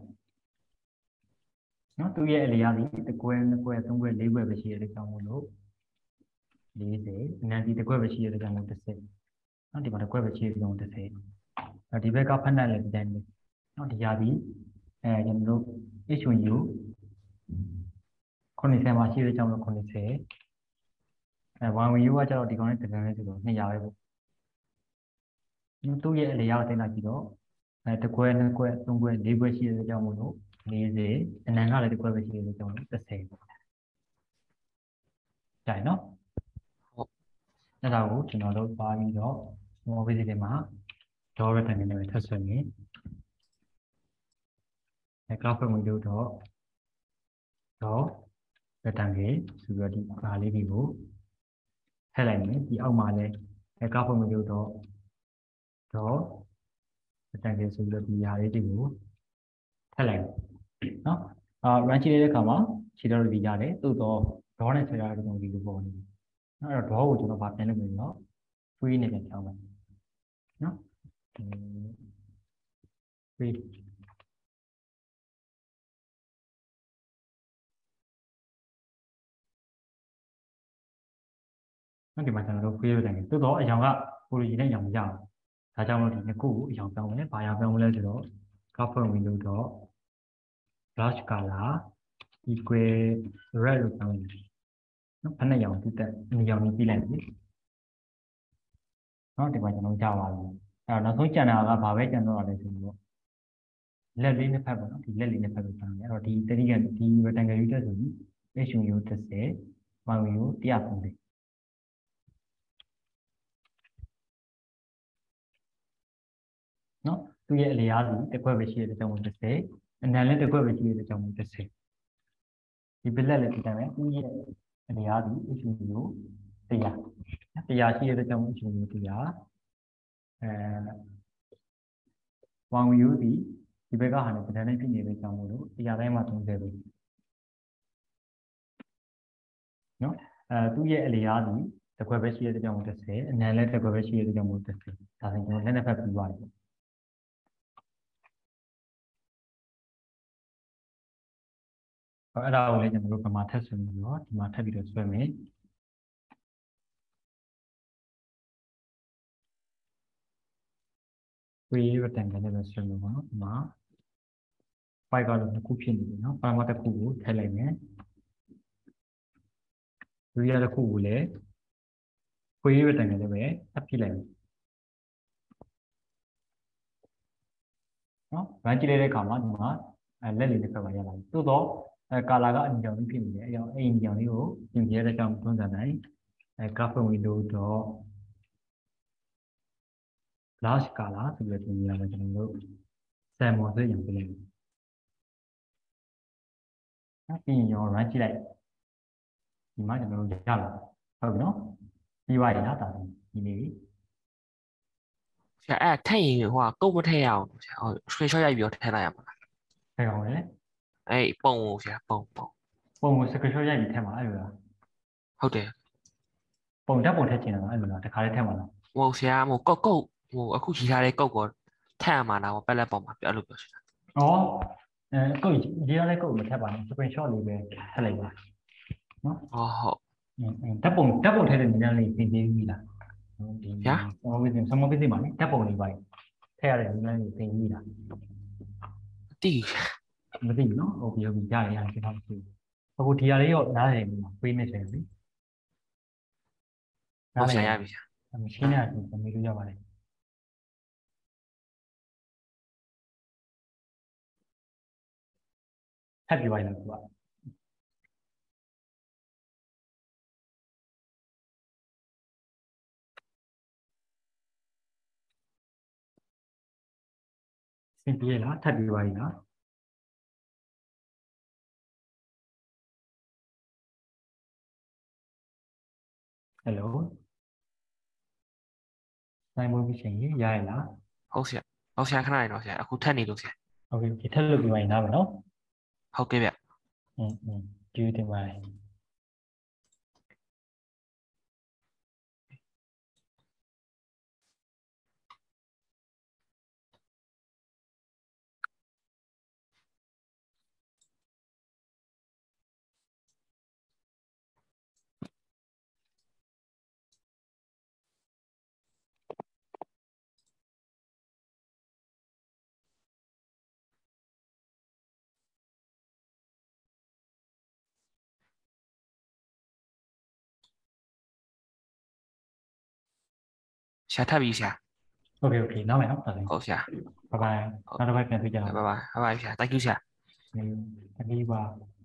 နော်သူ့ရဲ့အလျားဒီတစ်ကွဲနှစ်ကွဲသုံးကွဲလေးကွဲပဲရှိရတဲ့ကြောင့်မို့လို့လေးဆယ်အနန္တီတစ်ကွဲပဲရှိရတဲ့ကြောင့်မို့တစ်ဆယ်နော်ဒီမှာတစ်ကွဲပဲရှိရတဲ့ကြောင့်တစ်ဆယ်ဒီဘက်ကဖက်နဲ့လည်းဒီတိုင်းပဲနော်ဒီဟာဒီအဲကျွန်တော်တို့ issue ရိုးခုနှစ်ဆယ်မှာရှိတဲ့ကြောင့်လို့ခုနှစ်ဆယ်အဲ one win ရိုးကကျတော့ဒီကောင်နဲ့တကယ်လဲဆိုတော့နှစ်ရာပဲပေါ့သူ့ရဲ့အလျားကိုသိလိုက်ကြည့်တော့အဲတစ်ကွဲနှစ်ကွဲသုံးကွဲလေးကွဲရှိတဲ့ကြောင့်မို့လို့လေးဆယ်အနံကလည်းတစ်ကွဲပဲရှိတဲ့ကြောင့်လို့တစ်ဆယ်ပေါ့ကြိုင်နော်ဟုတ်အဲ့ဒါကိုကျွန်တော်တို့ပါပြီးတော့ small basic တွေမှာ draw rectangle နဲ့ထပ်ဆွဲနေအဲ graph window တော့ draw rectangle ဆိုပြီးတော့ဒီဘာလေးတွေကိုထည့်လိုက်မယ်ဒီအောက်မှာလည်းအဲ graph window တော့ draw rectangle ဆိုပြီးတော့ဒီဟာလေးတွေကိုထည့်လိုက်နော်အာ run ကြည့်တဲ့အခါမှာခြေတော်တွေရတယ်သို့တော့ draw နဲ့ခြေတော်တွေဒီလိုပေါ်နေနော်အဲ့တော့ draw ကိုကျွန်တော်ဗာပြန်လုပ်မယ်နော် free နဲ့ပြန်ပြောင်းမယ်နော် free နော်ဒီမှာကျွန်တော်တို့ free လုပ်တယ်သို့တော့အရောင်က policy နဲ့အရောင်မရဘူးဒါကြောင့်မို့ဒီနှစ်ခုကိုအရောင်ပြောင်းမယ်ဘာရောင်ပြောင်းမလဲဆိုတော့ cover window တော့ brush color equal red လို့ပြောင်းတယ်နော်ဖက်နဲ့ရောင်တူတက်အရောင်ကြီးပြလိုက်ပြီနော်ဒီမှာကျွန်တော်ကြားပါပြီအဲ့တော့နောက်ဆုံးကျန်တာကဘာပဲကျန်တော့တာလဲဆိုတော့လက်လေးနှစ်ဖက်ပေါ့နော်ဒီလက်လေးနှစ်ဖက်ကိုကျန်တယ်အဲ့တော့ဒီတတိယဒီ rectangle ယူတက်ဆိုပြီး h ယူတစ်ဆယ် y ယူတစ်ရာသုံးဆယ်နော်သူရဲ့အလျားစီတစ်ခွက်ပဲရှိတဲ့အကြောင်းကိုတစ်ဆယ်အနံလည်းတစ်ခွက်ပဲရှိတဲ့အကြောင်းကိုတစ်ဆယ်ဒီပလက်လည်းဒီတိုင်းပဲသူရဲ့အလျားစီ h ယူတစ်ရာတရားရှိတဲ့အကြောင်းကို h ယူတစ်ရာအဲ y ယူဒီဒီဘက်ကဟာနဲ့ပဒံနဲ့ပြည့်နေတဲ့အကြောင်းမို့လို့တရားတိုင်းမှာသုံးဆယ်ပဲနော်အဲသူရဲ့အလျားစီတစ်ခွက်ပဲရှိတဲ့အကြောင်းကိုတစ်ဆယ်အနံလည်းတစ်ခွက်ပဲရှိတဲ့အကြောင်းကိုတစ်ဆယ်ဒါဆိုရင်ကျွန်တော်လက်နှစ်ဖက်ပြီးသွားပြီအဲ့ဒါကိုလည်းကျွန်တော်တို့ပမာထက်ဆွဲပြီးတော့ဒီမှာထပ်ပြီးတော့ဆွဲမယ်ဝေးရတဲ့ကနေလည်းဆွဲမယ်ပေါ့နော်ဒီမှာ five ကတော့တစ်ခုဖြစ်နေပြီနော်ပရမတ်တစ်ခုကိုထည့်လိုက်မယ်ဝေးရတစ်ခုကိုလည်းဝေးရတဲ့ကနေလည်းပဲထပ်ပြလိုက်မယ်နော်ဗန်းကြည့်လိုက်တဲ့အခါမှာဒီမှာအဲလက်လေးတစ်ခါမှရလာပြီသို့တော့အဲကာလာကအနီရောင်လေးဖြစ်နေတယ်အဲကြောင့်အဲ့ဒီအနီရောင်လေးကိုပြင်ပြရတဲ့ကြောင့်သုံးစံနိုင်အဲ graph window တော့ glass color ဆိုပြီးတော့ပြင်ရမယ်ကျွန်တော်တို့ salmon ဆိုရင်ပြင်လိုက်မယ်နော်ပြီးရင်ရော run ကြည့်လိုက်ဒီမှာကျွန်တော်တို့ရလာဟုတ်ပြီနော်ပြီးသွားပြီလားဒါဒီနေပြီဆရာအဲ့ထက်ရင်ဟိုကကုတ်မထည့်ရအောင်ဆရာဟို screenshot ရိုက်ပြီးတော့ထည့်လိုက်ရမှာလားထည့်အောင်လေအဲ့ပုံကိုဆရာပုံပုံပုံကို screenshot ရိုက်ပြီးထည့်မှာအဲ့လိုလားဟုတ်တယ်ပုံဓာတ်ပုံထည့်ချင်တာအဲ့လိုလားတခါလေးထည့်မှာလားဟိုဆရာဟိုကုတ်ကုတ်ဟိုအခုကြီးထားတဲ့ကုတ်ကိုထည့်ရမှာလားဟိုပက်လက်ပုံမှာအဲ့လိုပြောချင်တာဩအဲကုတ်ဒီရတဲ့ကုတ်မထည့်ပါနဲ့ screenshot လေးပဲထည့်လိုက်ပါနော်အော်ဟုတ်ဓာတ်ပုံဓာတ်ပုံထည့်တဲ့နည်းလမ်းလေးသင်ပေးပြီလားဒီညာဆောင်းဝိဇင်ဆောင်းဝိဇင်မှာလေဓာတ်ပုံလေးပါထည့်ရတဲ့နည်းလမ်းလေးသင်ပြီလားတီးမသိဘူးနော်ဟုတ်ပြီဟုတ်ပြီရတယ်ရတယ်ကျွန်တော်မသိဘူးအခုဒီဟာလေးရောနားတယ်မှာပေးနေတယ်လေဟုတ်ဆရာရပြီဆရာမရှင်းနဲ့သမီးလို့ရပါတယ်ထပ်ပြောရရင်ကွာစင်ပြေလားထပ်ပြောရရင်လားဟယ်လိုနိုင်မလို့ရှိရင်ရရလားဟုတ်ဆရာဟုတ်ဆရာခဏနေတော့ဆရာအခုထက်နေလို့ဆရာโอเคโอเคထပ်လုပ်ပြီးရင်နားမယ်နော်ဟုတ်ကဲ့ဗျอืมอืมကျေးဇူးတင်ပါတယ်ဆရာထပ်ပြီးဆရာโอเคโอเคနောက်မယ်နော်ဒါဆိုရင်ဟုတ်ဆရာ bye bye နောက်တစ်ပတ်ပြန်တွေ့ကြအောင် bye bye bye bye ဆရာ thank you ဆရာ thank you bye